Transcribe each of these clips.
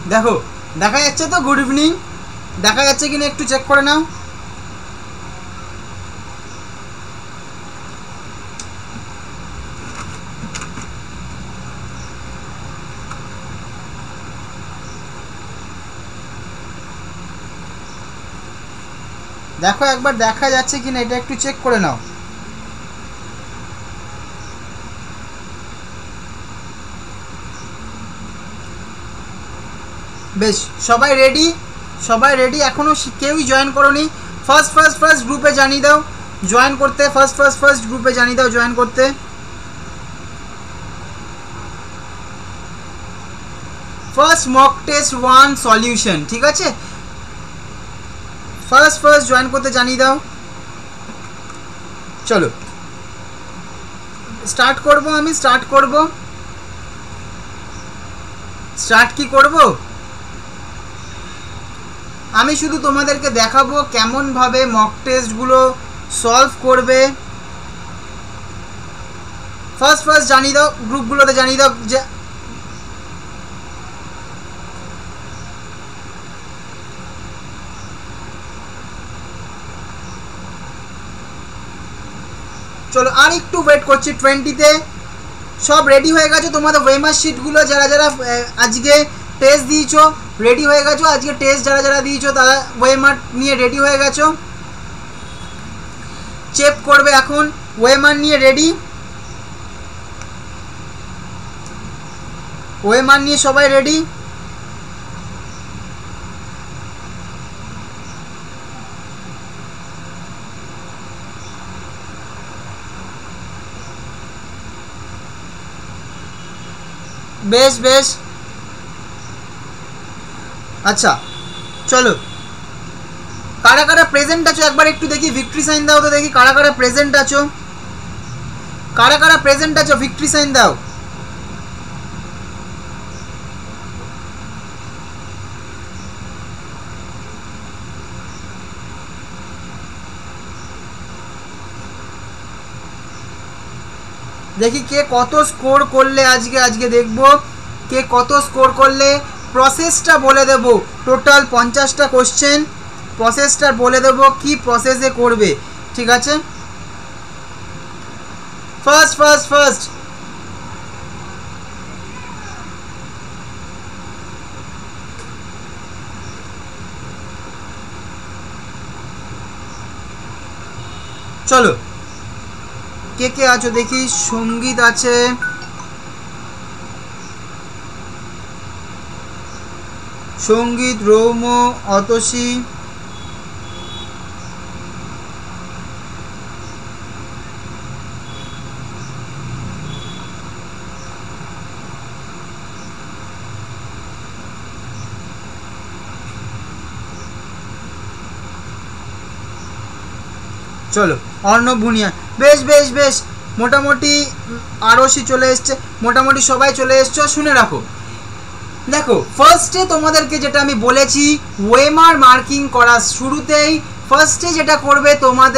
দেখো দেখা যাচ্ছে তো গুড ইভিনিং দেখা যাচ্ছে কিনা একটু চেক করে নাও। দেখো একবার দেখা যাচ্ছে কিনা এটা একটু চেক করে নাও। বেশ সবাই রেডি এখনো কেউই জয়েন করোনি। ফার্স্ট গ্রুপে জানিয়ে দাও জয়েন করতে, ফার্স্ট গ্রুপে জানিয়ে দাও জয়েন করতে। ফার্স্ট মক টেস্ট 1 সলিউশন, ঠিক আছে, ফার্স্ট জয়েন করতে জানিয়ে দাও। চলো স্টার্ট করব, আমি স্টার্ট কি করব, আমি শুধু তোমাদেরকে দেখাবো কেমনভাবে মক টেস্টগুলো সলভ করবে। ফার্স্ট জানিয়ে দাও, গ্রুপগুলোতে জানিয়ে দাও যে চলো আর একটু ওয়েট করছি। 20-তে সব রেডি হয়ে গেছো তোমাদের ওয়েমার শিটগুলো, যারা যারা আজকে টেস্ট দিয়েছো রেডি হয়ে গেছো, আজকে টেস্ট যারা যারা দিয়েছো তারা ওয়েমার নিয়ে রেডি হয়ে গেছো। চেক করবে এখন ওয়েমার নিয়ে রেডি, ওয়েমার নিয়ে সবাই রেডি। বেশ আচ্ছা চলো কারা কারা প্রেজেন্ট আছো একবার একটু দেখি, ভিক্টরি সাইন দাও তো দেখি কারা কারা প্রেজেন্ট আছো, ভিক্টরি সাইন দাও। দেখি কে কত স্কোর করলে আজকে দেখবো কে কত স্কোর করলে। প্রসেসটা বলে দেব, টোটাল 50টা কোশ্চেন, প্রসেসটা বলে দেব কি প্রসেসে করবে, ঠিক আছে। ফার্স্ট চলো কে কে আছো দেখি। সঙ্গীত আছে, সঙ্গীত, রৌম, অতসী, চলো অর্ণব ভুনিয়া, বেশ মোটামুটি আরশি চলে এসছে, মোটামুটি সবাই চলে এসছো। শুনে রাখো, দেখো ফার্স্টে তোমাদেরকে যেটা আমি বলেছি ওয়েমার মার্কিং করার শুরুতেই ফার্স্টে যেটা করবে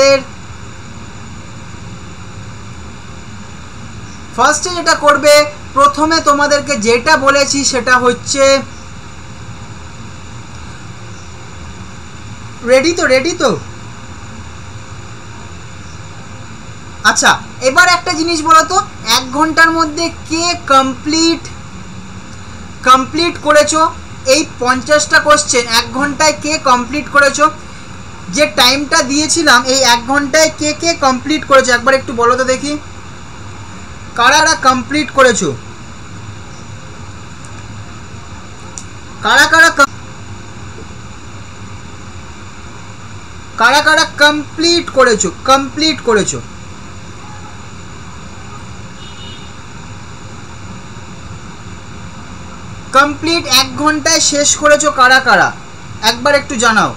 প্রথমে তোমাদেরকে যেটা বলেছি সেটা হচ্ছে রেডি তো আচ্ছা এবার একটা জিনিস বলো তো, 1 ঘন্টার মধ্যে কে কমপ্লিট করেছো এই 50টা কোশ্চেন 1 ঘন্টায় কে কমপ্লিট করেছো? যে টাইমটা দিয়েছিলাম এই 1 ঘন্টায় কে কমপ্লিট করেছো একবার একটু বলো তো দেখি, কারা কমপ্লিট করেছো, কারা কমপ্লিট করেছো। কমপ্লিট 1 ঘন্টায় শেষ করেছো কারা একবার একটু জানাও।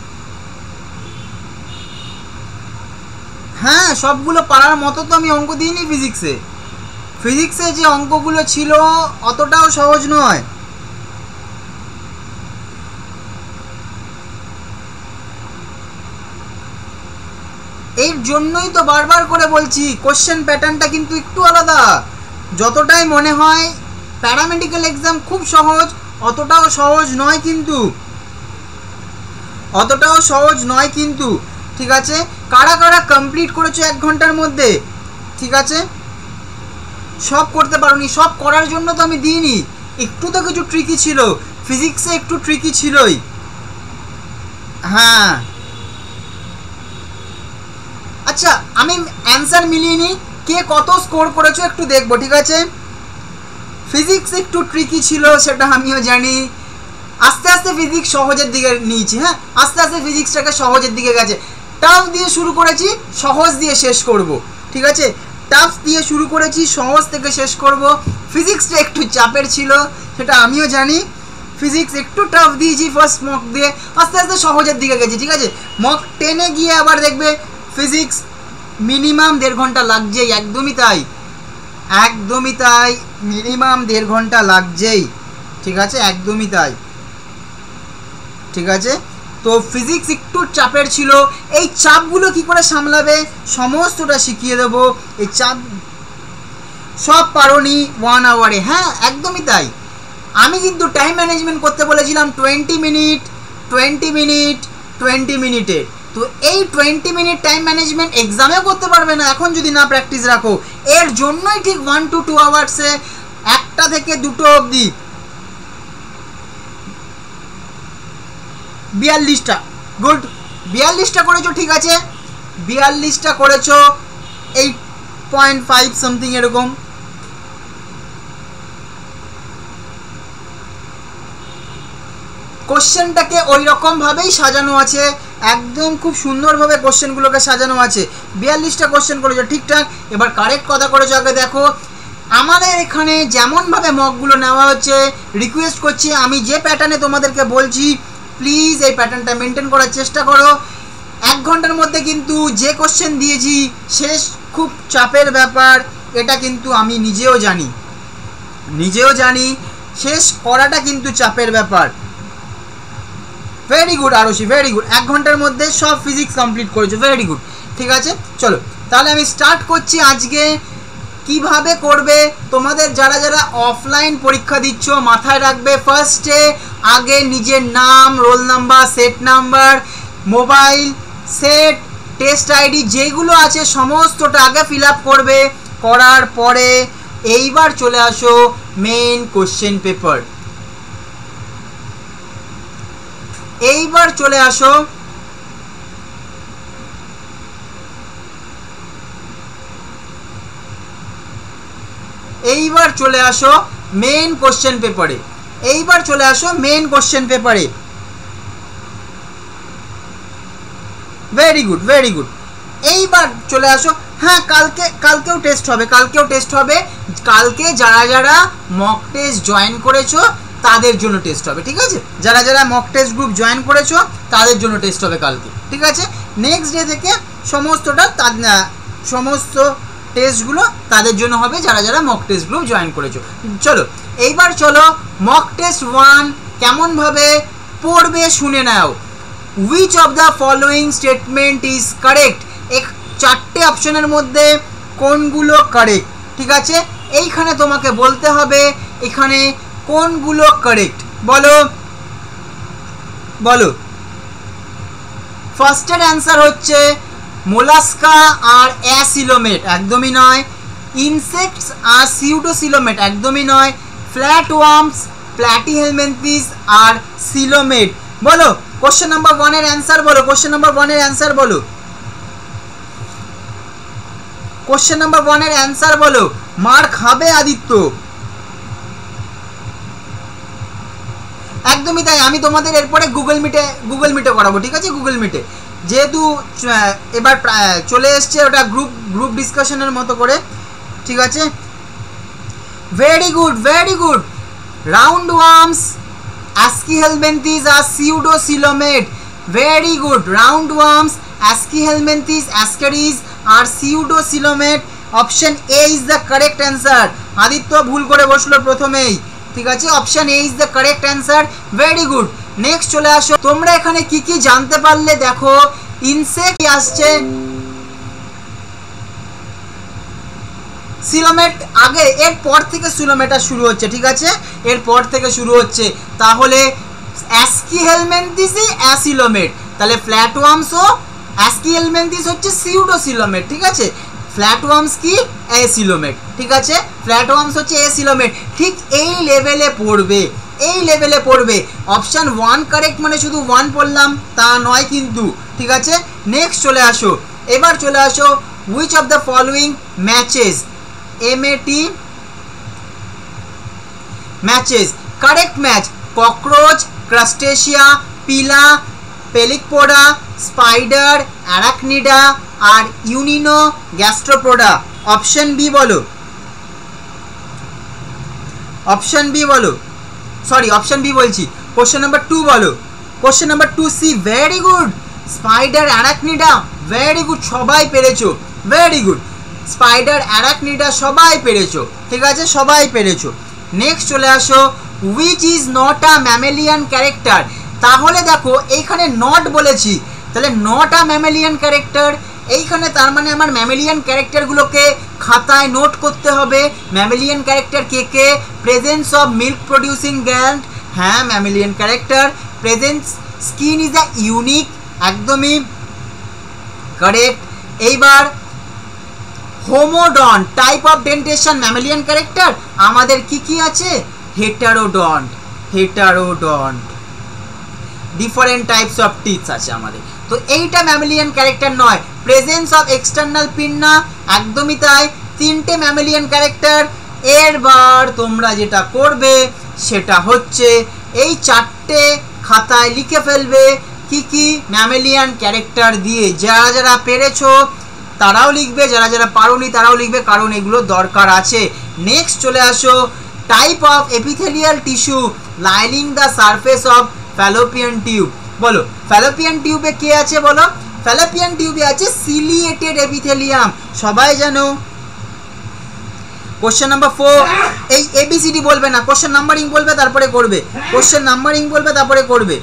হ্যাঁ সবগুলো পারার মতো তো আমি অঙ্ক দিইনি। ফিজিক্সে যে অঙ্কগুলো ছিল অতটাও সহজ নয়। এর জন্যই তো বারবার করে বলছি কোশ্চেন প্যাটার্নটা কিন্তু একটু আলাদা। যতটাই মনে হয় প্যারামেডিক্যাল এক্সাম খুব সহজ, অতটাও সহজ নয় কিন্তু, অতটাও সহজ নয় কিন্তু, ঠিক আছে। কারা কারা কমপ্লিট করেছো 1 ঘন্টার মধ্যে, ঠিক আছে। সব করতে পারোনি, সব করার জন্য তো আমি দিইনি, একটু তো কিছু ট্রিকি ছিল, ফিজিক্সে একটু ট্রিকি ছিলই। হ্যাঁ আচ্ছা, আমি অ্যান্সার মিলিয়ে নিই, কে কত স্কোর করেছো একটু দেখবো, ঠিক আছে। ফিজিক্স একটু ট্রিকি ছিল সেটা আমিও জানি, আস্তে আস্তে ফিজিক্স সহজের দিকে নিয়েছি। হ্যাঁ, আস্তে আস্তে ফিজিক্সটাকে সহজের দিকে গেছে। টাফ দিয়ে শুরু করেছি, সহজ দিয়ে শেষ করব, ঠিক আছে। টাফ দিয়ে শুরু করেছি, সহজ থেকে শেষ করব। ফিজিক্সটা একটু চাপের ছিল সেটা আমিও জানি, ফিজিক্স একটু টাফ দিয়েছি ফার্স্ট মক দিয়ে, আস্তে আস্তে সহজের দিকে গেছি, ঠিক আছে। মক 10-এ গিয়ে আবার দেখবে ফিজিক্স মিনিমাম 1.5 ঘন্টা লাগছেই, একদমই তাই, একদমই তাই, মিনিমাম 1.5 ঘন্টা লাগছেই, ঠিক আছে, একদমই তাই, ঠিক আছে। তো ফিজিক্স একটু চাপের ছিল, এই চাপগুলো কি করে সামলাবে সমস্তটা শিখিয়ে দেবো। এই চাপ সব পারোনি 1 আওয়ারে, হ্যাঁ একদমই তাই। আমি কিন্তু টাইম ম্যানেজমেন্ট করতে বলেছিলাম 20 মিনিট 20 মিনিট 20 মিনিটে। তো এই 20 মিনিট টাইম ম্যানেজমেন্ট এক্সামেও করতে পারবে না এখন যদি না প্র্যাকটিস রাখো। এর জন্যই ঠিক 1 to 2 আওয়ার্সে 1টা থেকে 2টো অবধি 42টা, গুড, 42টা করেছো, ঠিক আছে, 42টা করেছো, 8.5 সামথিং এরকম। কোশ্চেনটাকে ওই রকমভাবেই সাজানো আছে, একদম খুব সুন্দরভাবে কোশ্চেনগুলোকে সাজানো আছে। 42টা কোশ্চেন করেছো ঠিকঠাক। এবার কারেক্ট কথা করেছো আগে দেখো। আমাদের এখানে যেমনভাবে মকগুলো নেওয়া হচ্ছে, রিকোয়েস্ট করছি আমি যে প্যাটার্নে তোমাদেরকে বলছি প্লিজ এই প্যাটার্নটা মেনটেন করার চেষ্টা করো। 1 ঘন্টার মধ্যে কিন্তু যে কোশ্চেন দিয়েছি শেষ খুব চাপের ব্যাপার, এটা কিন্তু আমি নিজেও জানি, শেষ করাটা কিন্তু চাপের ব্যাপার। Very good Arshi, very good, 1 ঘন্টার মধ্যে সব ফিজিক্স কমপ্লিট করেছো, ভেরি গুড, ঠিক আছে। চলো তাহলে আমি স্টার্ট করছি আজকে কিভাবে করবে। তোমাদের যারা যারা অফলাইন পরীক্ষা দিচ্ছ মাথায় রাখবে, ফার্স্টে আগে নিজের নাম, roll number, set number, mobile, set, test ID যেগুলো আছে সমস্তটা আগে ফিল আপ করবে। করার পরে এইবার চলে আসো মেইন কোশ্চেন পেপার, এইবার চলে আসো মেইন কোশ্চেন পেপারে, ভেরি গুড, ভেরি গুড। এইবার চলে আসো, হ্যাঁ কালকেও টেস্ট হবে, কালকে যারা যারা মক টেস্ট জয়েন করেছো তাদের জন্য টেস্ট হবে, ঠিক আছে। যারা যারা মক টেস্ট গ্রুপ জয়েন করেছো তাদের জন্য টেস্ট হবে কালকে, ঠিক আছে। নেক্সট ডে থেকে সমস্ত টেস্টগুলো তাদের জন্য হবে যারা যারা মক টেস্ট গ্রুপ জয়েন করেছো। চলো এইবার চলো মক টেস্ট 1 কেমনভাবে পড়বে শুনে নাও। Which of the following statement is correct, 4টে অপশনের মধ্যে কোনগুলো কারেক্ট, ঠিক আছে। এইখানে তোমাকে বলতে হবে এখানে কোনগুলো কারেক্ট, বলো। ফার্স্টের অ্যান্সার হচ্ছে মোলাস্কা আর অ্যাসিলোমেট, একদমই নয়। ইনসেক্টস আর সিউডোসিলোমেট, একদমই নয়। ফ্ল্যাট ওয়ার্মস, প্ল্যাটিহেলমিনথেস আর সিলোমেট। বলো কোশ্চেন নাম্বার 1 এর অ্যান্সার বলো, কোশ্চেন নাম্বার 1 এর অ্যান্সার বলো। মার খাবে আদিত্য, একদমই তাই। আমি তোমাদের এরপরে গুগল মিটে করাবো, ঠিক আছে, গুগল মিটে, যেহেতু এবার চলে এসছে ওটা গ্রুপ ডিসকাশনের মতো করে, ঠিক আছে। Very good, very good. Round worms, aschelminthes আর pseudocoelomate, very good. Round worms, aschelminthes, ascaris আর pseudocoelomate, option A is the correct answer. Aditya ভুল করে বসলো প্রথমেই, ঠিক আছে, option A is the correct answer, very good. Next চলে আসো, তোমরা এখানে কি কি জানতে পারলে দেখো। ইনসেক্ট আসছে, সিলোমেট আগে, এরপর থেকে সিলোমেটা শুরু হচ্ছে, ঠিক আছে, এরপর থেকে শুরু হচ্ছে। তাহলে অ্যাস্কিহেলমেন্থিসই অ্যাসিলোমেট, তাহলে ফ্ল্যাটওয়ার্মসও অ্যাস্কিহেলমেন্থিস হচ্ছে সিউডোসিলোমেট, ঠিক আছে। ফ্ল্যাটওয়ার্মস কি অ্যাসিলোমেট, ঠিক আছে, ফ্ল্যাটওয়ার্মস হচ্ছে অ্যাসিলোমেট। ঠিক এই লেভেলে পড়বে, এই লেভেলে পড়বে। অপশান 1 কারেক্ট মানে শুধু 1 পড়লাম তা নয় কিন্তু, ঠিক আছে। নেক্সট চলে আসো, এবার চলে আসো which of the following matches, MAT matches, correct match cockroach, crustacea, pila, pelecypoda, spider, arachnida আর ইউনিনো গ্যাস্ট্রোপোডা। অপশন বি বলো, অপশন বি বলো, সরি অপশন বি বলছি, কোশ্চেন নাম্বার 2 বলো। Question number 2C, very good. Spider, arachnida, very good, সবাই পেরেছো, very good. Spider, অ্যারাকনিডা সবাই পেরেছো, ঠিক আছে, সবাই পেরেছো। নেক্সট চলে আসো, which is not a mammalian character. তাহলে দেখো এইখানে নট বলেছি, তাহলে নট আ ম্যামেলিয়ান ক্যারেক্টার, এইখানে তার মানে আমার ম্যামেলিয়ান ক্যারেক্টারগুলোকে খাতায় নোট করতে হবে। ম্যামেলিয়ান ক্যারেক্টার কে কে? Presence of milk producing gland, হ্যাঁ mammalian character. Presence skin is a unique, একদমই কারেক্ট। এইবার homodont, type of dentition, mammalian character. আমাদের কি কি আছে? Heterodont, heterodont, different types of teeths আছে আমাদের। তো এইটা ম্যামেলিয়ান ক্যারেক্টার নয়। প্রেজেন্স অফ এক্সটার্নাল পিন্না, একদমই তাই, 3টে ম্যামেলিয়ান ক্যারেক্টার। এরবার তোমরা যেটা করবে সেটা হচ্ছে এই 4টে খাতায় লিখে ফেলবে কি কি ম্যামেলিয়ান ক্যারেক্টার দিয়ে। যারা যারা পেরেছো তারাও লিখবে, যারা যারা পারোনি তারাও লিখবে, কারণ এগুলো দরকার আছে। নেক্সট চলে আসো, type of epithelial tissue lining the surface of fallopian tube. বলো ফ্যালোপিয়ান টিউবে কে আছে বলো? ফ্যালোপিয়ান টিউবে আছে সিলিয়েটেড এপিথেলিয়াম, সবাই জানো। কোশ্চেন নাম্বার 4, এই ABCD বলবে না, কোশ্চেন নাম্বারিং বলবে তারপরে করবে, কোশ্চেন নাম্বারিং বলবে তারপরে করবে।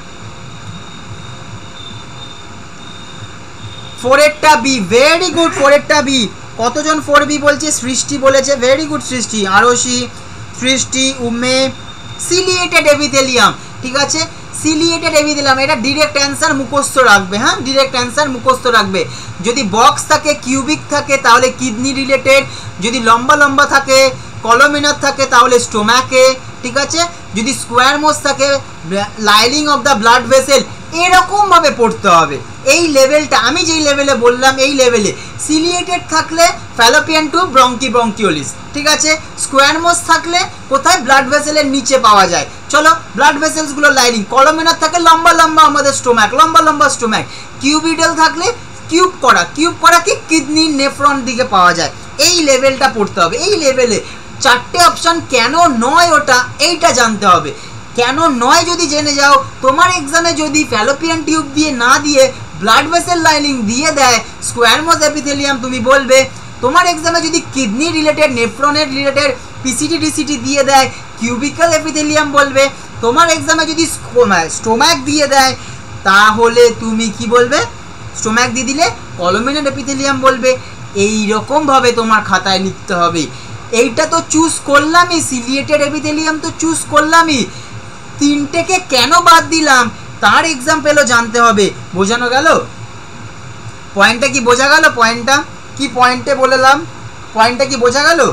4এরটা বি, ভেরি গুড, 4এরটা বি। কতজন 4B বলছে? সৃষ্টি বলেছে, ভেরি গুড সৃষ্টি, আরোশী, সৃষ্টি, উমে। সিলিয়েটেড এপিথেলিয়াম, ঠিক আছে, সিলিয়েটেড এপিথেলিয়াম, এটা ডিরেক্ট অ্যান্সার মুখস্থ রাখবে, হ্যাঁ ডিরেক্ট অ্যান্সার মুখস্থ রাখবে। যদি বক্স থাকে, কিউবিক থাকে তাহলে কিডনি রিলেটেড, যদি লম্বা লম্বা থাকে, কলমিনার থাকে তাহলে স্টোম্যাকে, ঠিক আছে, যদি স্কোয়ার মোস থাকে lining of the blood vessel. এরকমভাবে পড়তে হবে। এই লেভেলটা আমি যেই লেভেলে বললাম এই লেভেলে সিলিয়েটেড থাকলে ফ্যালোপিয়ান টিউব ব্রঙ্কিওলিস, ঠিক আছে, স্কোয়ার মোস থাকলে কোথায়? ব্লাড ভেসেলের নিচে পাওয়া যায়। চলো ব্লাড ভেসেলসগুলো লাইনিং, কলমিনার থাকে লম্বা লম্বা আমাদের স্টোম্যাক, লম্বা লম্বা স্টোম্যাক, কিউবিডাল থাকলে কিউব করা, কিউব করা কি কিডনি নেফ্রন দিকে পাওয়া যায়। এই লেভেলটা পড়তে হবে, এই লেভেলে 4টে অপশান কেন নয় ওটা এইটা জানতে হবে। কেন নয় যদি জেনে যাও, তোমার এক্সামে যদি ফ্যালোপিয়ান টিউব দিয়ে না দিয়ে ব্লাড ভেসেল লাইনিং দিয়ে দেয়, স্কোয়ারমোস এপিথেলিয়াম তুমি বলবে। তোমার এক্সামে যদি কিডনি রিলেটেড, নেফ্রনের রিলেটেড পিসিটি ডিসিটি দিয়ে দেয়, কিউবিক্যাল এপিথেলিয়াম বলবে। তোমার এক্সামে যদি স্টোম্যাক দিয়ে দেয় তাহলে তুমি কি বলবে? স্টোম্যাক দিয়ে দিলে কলমিনার এপিথেলিয়াম বলবে। এই রকমভাবে তোমার খাতায় লিখতে হবে। এইটা তো চুজ করলামই, সিলিয়েটেড এপিথেলিয়াম তো চুজ করলামই, 3টেকে কেন বাদ দিলাম তার এক্সাম্পলও জানতে হবে। বোঝানো গেল? পয়েন্টটা কি বোঝা গেল? পয়েন্টটা কি পয়েন্টে বললাম, পয়েন্টটা কি বোঝা গেল?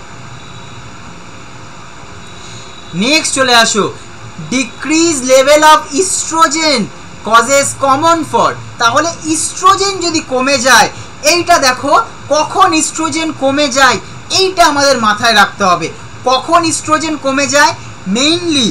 নেক্সট চলে আসো, decrease level of estrogen causes common for. তাহলে ইস্ট্রোজেন যদি কমে যায়, এইটা দেখো কখন ইস্ট্রোজেন কমে যায় এইটা আমাদের মাথায় রাখতে হবে। কখন ইস্ট্রোজেন কমে যায়? মেইনলি,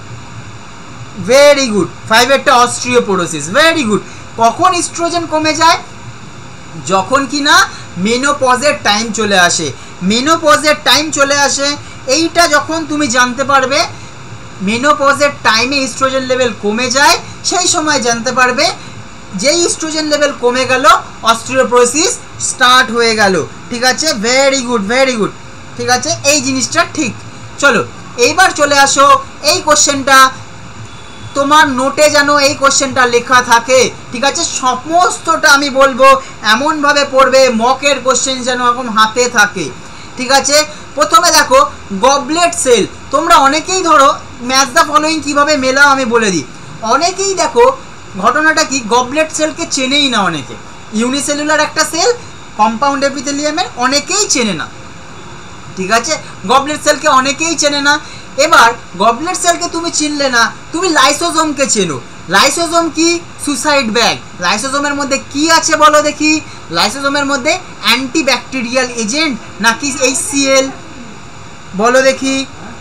ভেরি গুড, 5এরটা অস্ট্রিওপোরোসিস, ভেরি গুড। কখন ইস্ট্রোজেন কমে যায়? যখন কি না মেনোপজের টাইম চলে আসে, মেনোপজের টাইম চলে আসে। এইটা যখন তুমি জানতে পারবে মেনোপজের টাইমে ইস্ট্রোজেন লেভেল কমে যায়, সেই সময় জানতে পারবে যেই ইস্ট্রোজেন লেভেল কমে গেল অস্ট্রিওপোরোসিস স্টার্ট হয়ে গেল, ঠিক আছে, ভেরি গুড, ভেরি গুড, ঠিক আছে, এই জিনিসটা ঠিক। চলো এইবার চলে আসো, এই কোশ্চেনটা তোমার নোটে যেন এই কোশ্চেনটা লেখা থাকে, ঠিক আছে, সমস্তটা আমি বলবো এমনভাবে পড়বে মকের কোশ্চেন যেন এখন হাতে থাকে। ঠিক আছে, প্রথমে দেখো গবলেট সেল। তোমরা অনেকেই ধরো ম্যাচ দ্য ফলোয়িং কীভাবে মেলাও আমি বলে দিই। অনেকেই দেখো ঘটনাটা কি, গবলেট সেলকে চেনেই না অনেকে। ইউনিসেলুলার একটা সেল কম্পাউন্ড এপিথেলিয়ামের, অনেকেই চেনে না। ঠিক আছে, গবলেট সেলকে অনেকেই চেনে না। এবার গবলেট সেলকে তুমি চিনলে না, তুমি লাইসোজোমকে চেনো। লাইসোজোম কি? Suicide bag. লাইসোজোমের মধ্যে কি আছে বলো দেখি? লাইসোজোমের মধ্যে অ্যান্টিব্যাকটেরিয়াল এজেন্ট নাকি HCl বলো দেখি?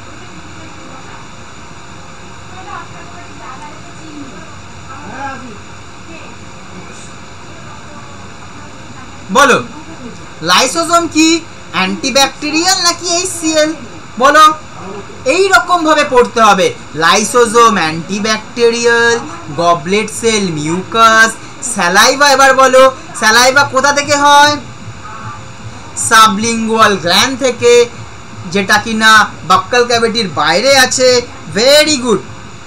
বলো লাইসোজোম কি অ্যান্টিব্যাকটেরিয়াল নাকি HCl বলো? এই রকম ভাবে পড়তে হবে। Lysozyme antibacterial, goblet cell mucus, saliva. এবার বলো স্যালাইভা কোথা থেকে হয়? সাবলিঙ্গুয়াল গ্ল্যান্ড থেকে, যেটা কিনা বাক্কাল ক্যাভিটির বাইরে আছে। ভেরি গুড,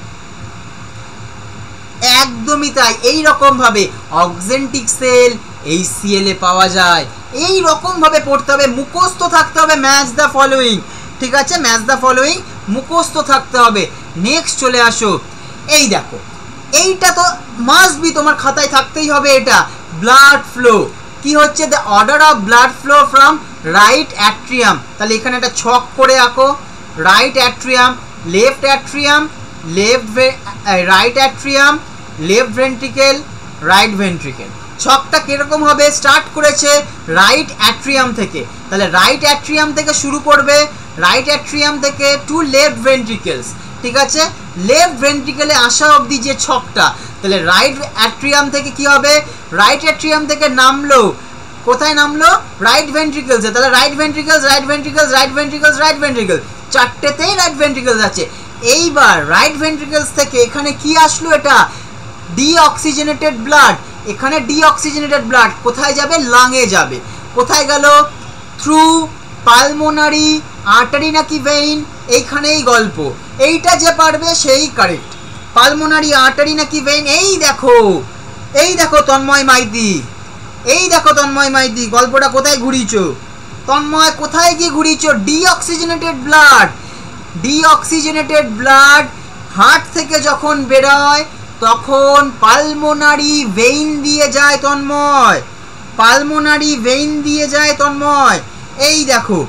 একদমই তাই। এই রকম ভাবে অক্সেন্টিক সেল HCl এ পাওয়া যায়। এই রকম ভাবে পড়তে হবে, মুখস্থ থাকতে হবে ম্যাচ দ্য ফলোয়িং। ঠিক আছে, ম্যাচ দ্য ফলোয়িং মুখস্থ থাকতে হবে। নেক্সট চলে আসো, এই দেখো এইটা তো মাস্ট বি তোমার খাতায় থাকতেই হবে। এটা ব্লাড ফ্লো কি হচ্ছে? The order of blood flow from right atrium. তাহলে এখানে একটা ছক করে আঁকো। Right atrium, left atrium, right atrium, left ventricle, right ventricle. ছকটা কিরকম হবে? স্টার্ট করেছে রাইট অ্যাট্রিয়াম থেকে, তাহলে রাইট অ্যাট্রিয়াম থেকে শুরু করবে, রাইট অ্যাট্রিয়াম থেকে টু লেফট ভেন্ট্রিকেলস। ঠিক আছে, লেফট ভেন্ট্রিকেলে আসা অবধি যে ছকটা, তাহলে রাইট অ্যাট্রিয়াম থেকে কি হবে? রাইট অ্যাট্রিয়াম থেকে নামলো, কোথায় নামলো? রাইট ভেন্ট্রিকেলসে। তাহলে right ventricles, right ventricles, right ventricles, right ventricle, চারটেতেই রাইট ভেন্ট্রিকেলস আছে। এইবার রাইট ভেন্ট্রিকেলস থেকে এখানে কি আসলো? এটা ডিঅক্সিজেনেটেড ব্লাড। এখানে ডিঅক্সিজেনেটেড ব্লাড কোথায় যাবে? লাংয়ে যাবে। কোথায় গেল? থ্রু পালমোনারি আর্টারি নাকি ভেইন? এইখানেই গল্প। এইটা যে পারবে সেই কারেক্ট। পালমোনারি আর্টারি নাকি ভেইন? এই দেখো, এই দেখো তন্ময় মাইতি, এই দেখো তন্ময় মাইতি, গল্পটা কোথায় ঘুরিয়েছো? তন্ময় কোথায় গিয়ে ঘুরিয়েছো? Deoxygenated blood. Deoxygenated blood heart থেকে যখন বেরোয় তখন পালমোনারি ভেইন দিয়ে যায় তন্ময়, পালমোনারি ভেইন দিয়ে যায় তন্ময়। এই দেখো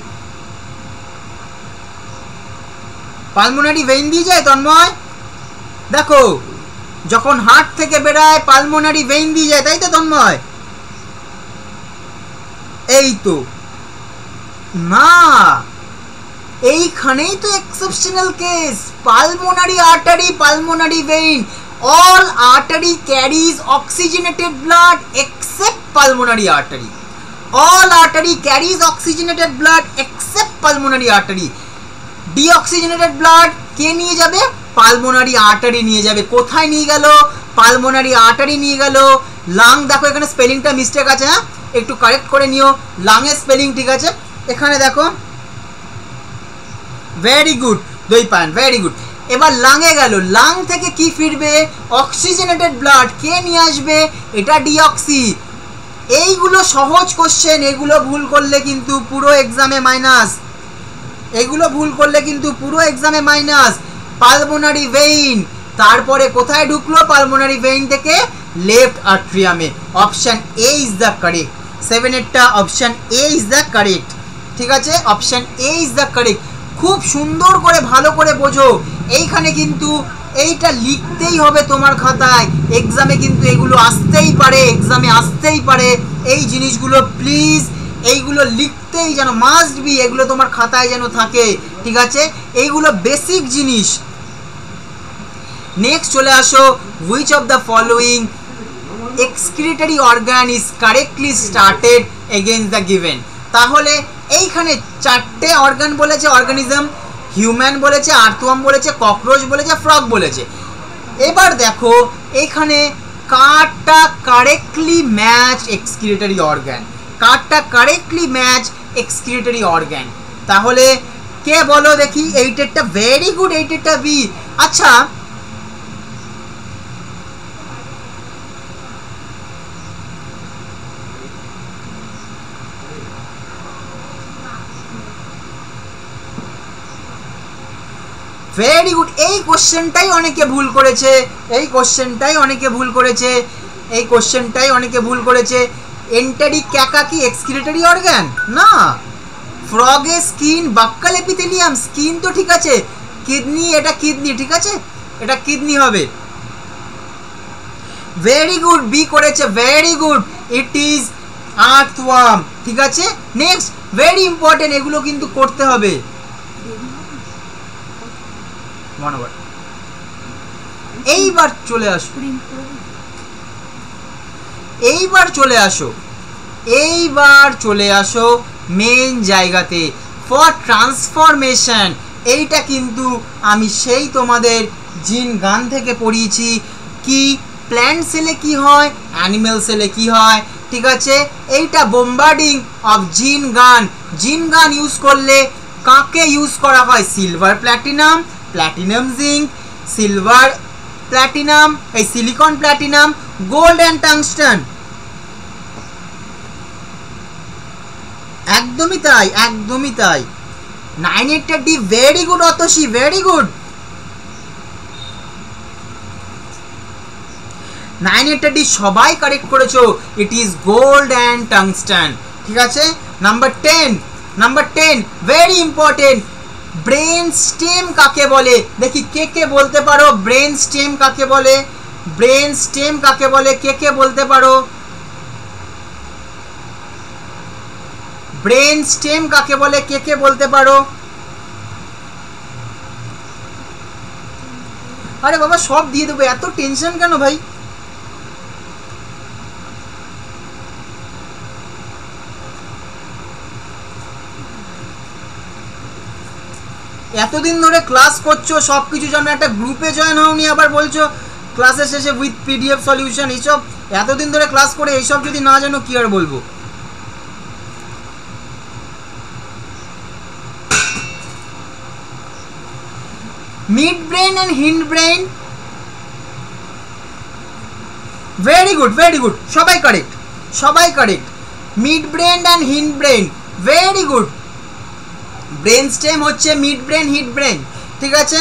পালমোনারি ভেইন দিয়ে যায় তন্ময়, দেখো যখন হার্ট থেকে বেরোয় পালমোনারি ভেইন দিয়ে যায়, তাই তো তন্ময়? এই তো না, এইখানেই তো exceptional case. Pulmonary artery, pulmonary vein, all artery carries oxygenated blood except pulmonary artery. All artery carries oxygenated blood except pulmonary artery. Deoxygenated blood কে নিয়ে যাবে? পালমোনারি আর্টারি নিয়ে যাবে। কোথায় নিয়ে গেল? পালমোনারি আর্টারি নিয়ে গেল। লাং, দেখো এখানে স্পেলিংটা মিস্টেক আছে, হ্যাঁ একটু কারেক্ট করে নিও। লাংয়ের স্পেলিং ঠিক আছে, এখানে দেখো। ভেরি গুড দুই পয়েন্ট, ভেরি গুড। এবার লাংয়ে গেল, লাং থেকে কি ফিরবে? Oxygenated blood. কে নিয়ে আসবে? এটা ডিঅক্সি। এইগুলো সহজ কোশ্চেন, এগুলো ভুল করলে কিন্তু পুরো এক্সামে মাইনাস, এগুলো ভুল করলে কিন্তু পুরো এক্সামে মাইনাস। পালমোনারি ভেইন, তারপরে কোথায় ঢুকলো? পালমোনারি ভেইন থেকে লেফট আর্ট্রিয়ামে। Option A is the correct. 7-8টা option A is the correct. ঠিক আছে, option A is the correct. খুব সুন্দর করে ভালো করে বোঝো। এইখানে কিন্তু এইটা লিখতেই হবে তোমার খাতায়, এক্সামে কিন্তু এগুলো আসতেই পারে, এক্সামে আসতেই পারে এই জিনিসগুলো। প্লিজ এইগুলো লিখতেই যেন মাস্ট বি, এগুলো তোমার খাতায় যেন থাকে। ঠিক আছে, এইগুলো বেসিক জিনিস। নেক্সট চলে আসো, which of the following excretory organ is correctly started against the given. তাহলে এইখানে চারটে অর্গান বলেছে, অর্গানিজম, হিউম্যান বলেছে, আর্থওয়ার্ম বলেছে, ককরোচ বলেছে, ফ্রগ বলেছে। এবার দেখো এখানে কারটা কারেক্টলি ম্যাচ এক্সক্রিটরি অর্গান, কারটা কারেক্টলি ম্যাচ এক্সক্রিটরি অর্গান। তাহলে কে বলো দেখি? এইটারটা ভেরি গুড, এইটারটা বি। আচ্ছা ভেরি গুড। এই কোশ্চেনটাই অনেকে ভুল করেছে, এই কোশ্চেনটাই অনেকে ভুল করেছে, এই কোশ্চেনটাই অনেকে ভুল করেছে। এন্টারি ক্যাকা কি এক্সক্রিটরি অর্গান? না। ফ্রগের স্কিন বাক্কাল এপিথেলিয়াম, স্কিন তো ঠিক আছে। কিডনি, এটা কিডনি, ঠিক আছে, এটা কিডনি হবে। ভেরি গুড, বি করেছে, very good, it is earthworm, ঠিক আছে। নেক্সট, ভেরি ইম্পর্টেন্ট, এগুলো কিন্তু করতে হবে। এইবার চলে আসো, এইবার চলে আসো, এইবার চলে আসো মেন জায়গাতে। ফর ট্রান্সফরমেশন, এইটা কিন্তু আমি সেই তোমাদের জিন গান থেকে পড়িয়েছি। কি প্ল্যান্ট সেলে কি হয়, অ্যানিম্যাল সেলে কি হয়, ঠিক আছে। এইটা বোম্বার্ডিং অফ জিন গান। জিন গান ইউজ করলে কাকে ইউজ করা হয়? Silver platinum, platinum zinc, silver platinum, এই silicon platinum, gold and tungsten. একদমই তাই, একদমই তাই। 980 very good Atasi, very good. 980 সবাই কারেক্ট করেছো, it is gold and tungsten, ঠিক আছে। Number 10, number 10 very important, brain stem কাকে বলে? দেখি কে কে বলতে পারো ব্রেন স্টেম কাকে বলে, ব্রেন স্টেম কাকে বলে, কে কে বলতে পারো? ব্রেন স্টেম কাকে বলে, কে কে বলতে পারো? আরে বাবা সব দিয়ে দেবো, এত টেনশন কেন ভাই? এতদিন ধরে ক্লাস করছো, সব কিছু জানো, একটা গ্রুপে জয়েন হওনি, আবার বলছো ক্লাসের শেষে উইথ পিডিএফ সলিউশন। এইসব এতদিন ধরে ক্লাস করে এইসব যদি না জানো কি আর বলবো। Mid brain and hind brain, very good, very good, সবাই কারেক্ট, সবাই correct. Mid brain and hind brain, very good. Brain stem হচ্ছে মিড ব্রেন, হিড ব্রেন, ঠিক আছে।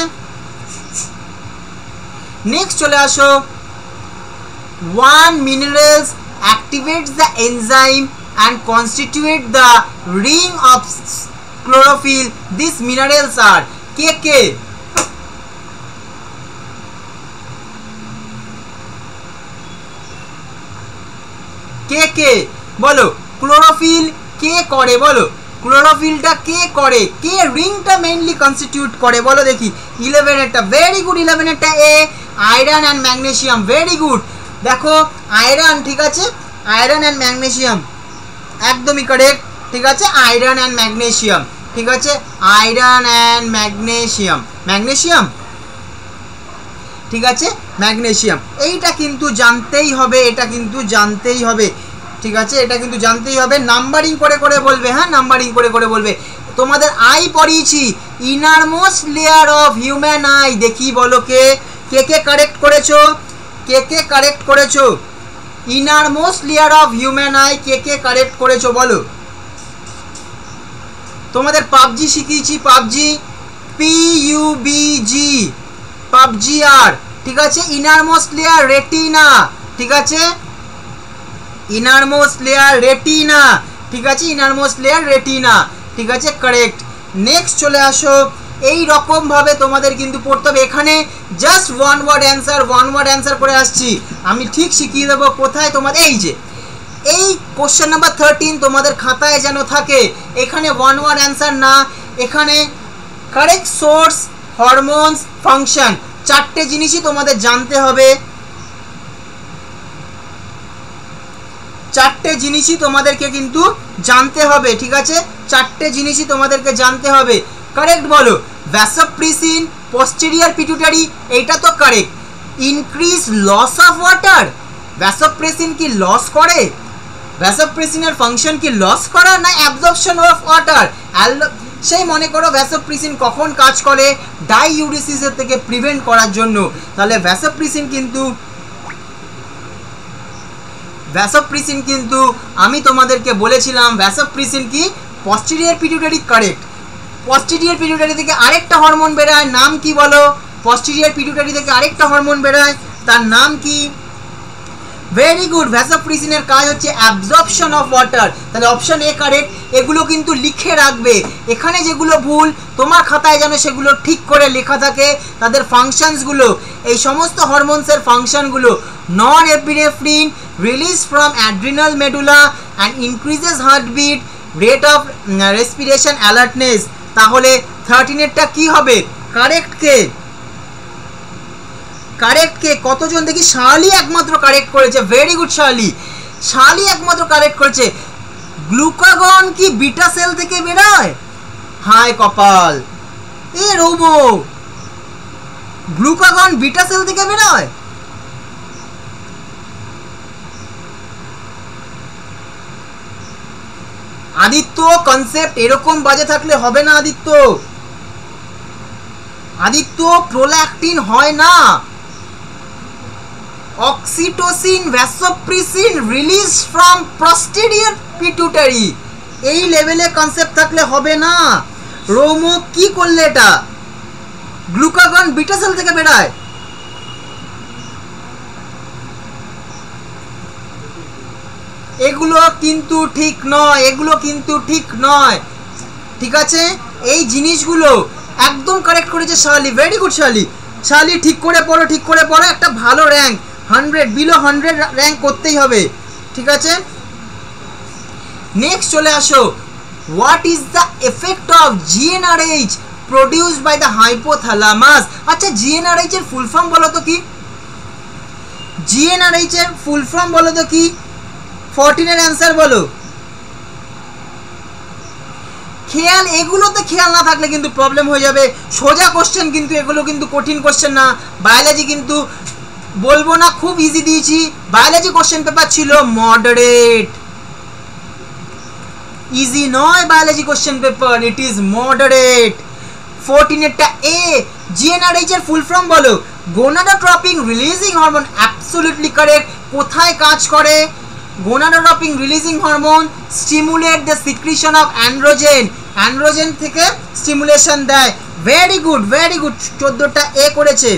নেক্সট চলে আসো, one minerals activates the enzyme and constitute the ring of chlorophyll. These minerals are কে কে? কে কে বলো? ক্লোরোফিল কে করে বলো? ক্লোরোফিলটা কে করে? কে রিংটা মেইনলি কনস্টিটিউট করে বলো দেখি? 11 এরটা, ভেরি গুড। 11 এরটা A, iron and magnesium, very good. দেখো আয়রন, ঠিক আছে, আয়রন অ্যান্ড ম্যাগনেসিয়াম একদমই কারেক্ট, ঠিক আছে। আয়রন অ্যান্ড ম্যাগনেসিয়াম, ঠিক আছে, আয়রন অ্যান্ড ম্যাগনেসিয়াম, ম্যাগনেসিয়াম, ঠিক আছে, ম্যাগনেসিয়াম। এইটা কিন্তু জানতেই হবে, এটা কিন্তু জানতেই হবে, ঠিক আছে, এটা কিন্তু জানতেই হবে। নাম্বারিং করে করে বলবে, হ্যাঁ নাম্বারিং করে করে বলবে। তোমাদের আই পড়িয়েছি, innermost layer of human eye. দেখি বলো কে কে কে কারেক্ট করেছো, কে কে কারেক্ট করেছো? Innermost layer of human eye কে কে কারেক্ট করেছো বলো? তোমাদের পাবজি শিখিয়েছি, পাবজি, PUBG, পাবজি আর, ঠিক আছে। ইনারমোস্ট লেয়ার রেটিনা, ঠিক আছে, ইনারমোস্ট লেয়ার রেটিনা, ঠিক আছে, ইনারমোস্ট লেয়ার রেটিনা, ঠিক আছে, কারেক্ট। নেক্সট চলে আসো, এই রকম ভাবে তোমাদের কিন্তু পড়তে হবে। এখানে just one word answer, one word answer করে আসছি আমি, ঠিক শিখিয়ে দেবো কোথায় তোমাদের। এই যে এই কোশ্চেন নাম্বার 13 তোমাদের খাতায় যেন থাকে। এখানে ওয়ান ওয়ার্ড অ্যান্সার না, এখানে কারেক্ট সোর্স, হরমোনস, ফাংশন, চারটে জিনিসই তোমাদের জানতে হবে, চারটে জিনিসই তোমাদেরকে কিন্তু জানতে হবে, ঠিক আছে, চারটে জিনিসই তোমাদেরকে জানতে হবে। কারেক্ট বলো? ভ্যাসোপ্রেসিন, পোস্টেরিয়র পিটুইটারি, এইটা তো correct. Increase loss of water, vasopressin কি লস করে? ভ্যাসোপ্রেসিনের ফাংশন কি লস করা না অ্যাবজর্পশন অফ ওয়াটার? সেই মনে করো ভ্যাসোপ্রেসিন কখন কাজ করে? ডাইউরেসিসের থেকে প্রিভেন্ট করার জন্য। তাহলে ভ্যাসোপ্রেসিন কিন্তু আমি তোমাদেরকে বলেছিলাম ভ্যাসোপ্রেসিন কি posterior pituitary, correct. Posterior pituitary থেকে আরেকটা হরমোন বেরোয়, নাম কি বলো? পস্টেরিয়র পিটুইটারি থেকে আরেকটা হরমোন বেরোয়, তার নাম কি? ভেরি গুড, ভ্যাসোপ্রেসিনের কাজ হচ্ছে অ্যাবজর্পশন অফ ওয়াটার। তাহলে অপশন এ কারেক্ট। এগুলো কিন্তু লিখে রাখবে, এখানে যেগুলো ভুল তোমার খাতায় যেন সেগুলো ঠিক করে লেখা থাকে, তাদের ফাংশনসগুলো, এই সমস্ত হরমোনসের ফাংশনগুলো। Non epinephrine release from adrenal medulla and increases heartbeat, rate of respiration, alertness. তাহলে 13-এরটা কি হবে? কারেক্ট কে? কারেক্ট কে? কতজন দেখি? শার্লি একমাত্র কারেক্ট করেছে। ভেরি গুড শার্লি, শার্লি একমাত্র কারেক্ট করেছে। গ্লুকাগন কি বিটা সেল থেকে বেরোয়? হায় কপাল, এ রৌমো, গ্লুকাগন বিটা সেল থেকে বেরোয়? আদিত্য, কনসেপ্ট এরকম বাজে থাকলে হবে না আদিত্য। আদিত্য, প্রোল্যাকটিন হয় না, oxytocin, vasopressin release from posterior pituitary. এই লেভেলে কনসেপ্ট থাকলে হবে না। রোমো কি করলে এটা? গ্লুকাগন বিটা সেল থেকে বেরোয়। এগুলো কিন্তু ঠিক নয়, এগুলো কিন্তু ঠিক নয়, ঠিক আছে? এই জিনিসগুলো একদম কারেক্ট করেছে Shirley. Very good Shirley, Shirley ঠিক করে পড়ো, ঠিক করে পড়ো, একটা ভালো র্যাঙ্ক 100 বিলো 100 র্যাঙ্ক করতেই হবে, ঠিক আছে? নেক্সট চলে আসো। What is the effect of GnRH produced by the hypothalamus? আচ্ছা, জিএনআরএইচ এর ফুল ফর্ম বলো তো কি? জিএনআরএইচ এর ফুল ফর্ম বলো তো কি? 14 এর অ্যান্সার বলো। খেয়াল, এগুলোতে খেয়াল না থাকলে কিন্তু প্রবলেম হয়ে যাবে। সোজা কোশ্চেন কিন্তু এগুলো, কিন্তু কঠিন কোশ্চেন না। বায়োলজি কিন্তু বলবো না খুব ইজি দিয়েছি, বায়োলজি কোশ্চেন পেপার ছিল মডারেট, ইজি নয় biology question paper, it is moderate. 14-এরটা এ, জিএনআরএইচ এর ফুল ফর্ম বলো। Gonadotropin releasing hormone, absolutely correct. কোথায় কাজ করে? Gonadotropin releasing hormone stimulate the secretion of androgen, androgen থেকে স্টিমুলেশন দেয়। ভেরি গুড, ভেরি গুড, 14টা এ করেছে।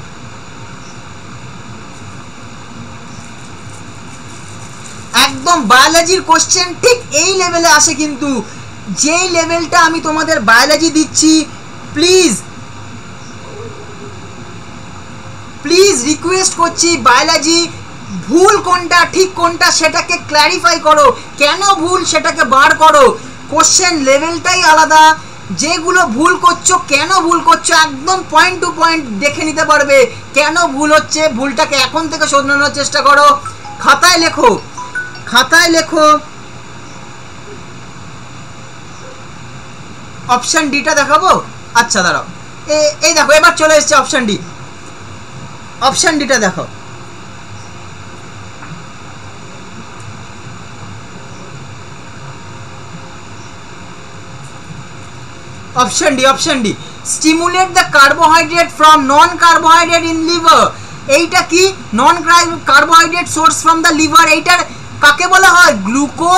একদম বায়োলজির কোশ্চেন ঠিক এই লেভেলে আসে, কিন্তু যেই লেভেলটা আমি তোমাদের বায়োলজি দিচ্ছি, প্লিজ প্লিজ রিকোয়েস্ট করছি, বায়োলজি ভুল কোনটা ঠিক কোনটা সেটাকে ক্ল্যারিফাই করো, কেন ভুল সেটাকে বার করো। কোশ্চেন লেভেলটাই আলাদা, যেগুলো ভুল করছো কেন ভুল করছো একদম পয়েন্ট টু পয়েন্ট দেখে নিতে পারবে কেন ভুল হচ্ছে, ভুলটাকে এখন থেকে শোধরানোর চেষ্টা করো। খাতায় লেখো, খাতায় লেখো। অপশন ডিটা দেখাবো? আচ্ছা দাঁড়াও, এই দেখো এবার চলে এসেছে অপশন ডি। অপশন ডিটা দেখো। Option D, option D, stimulate the carbohydrate from non carbohydrate in liver. এইটা কি? Non carbohydrate source from the liver. এইটার কাকে বলা হয়? গ্লুকো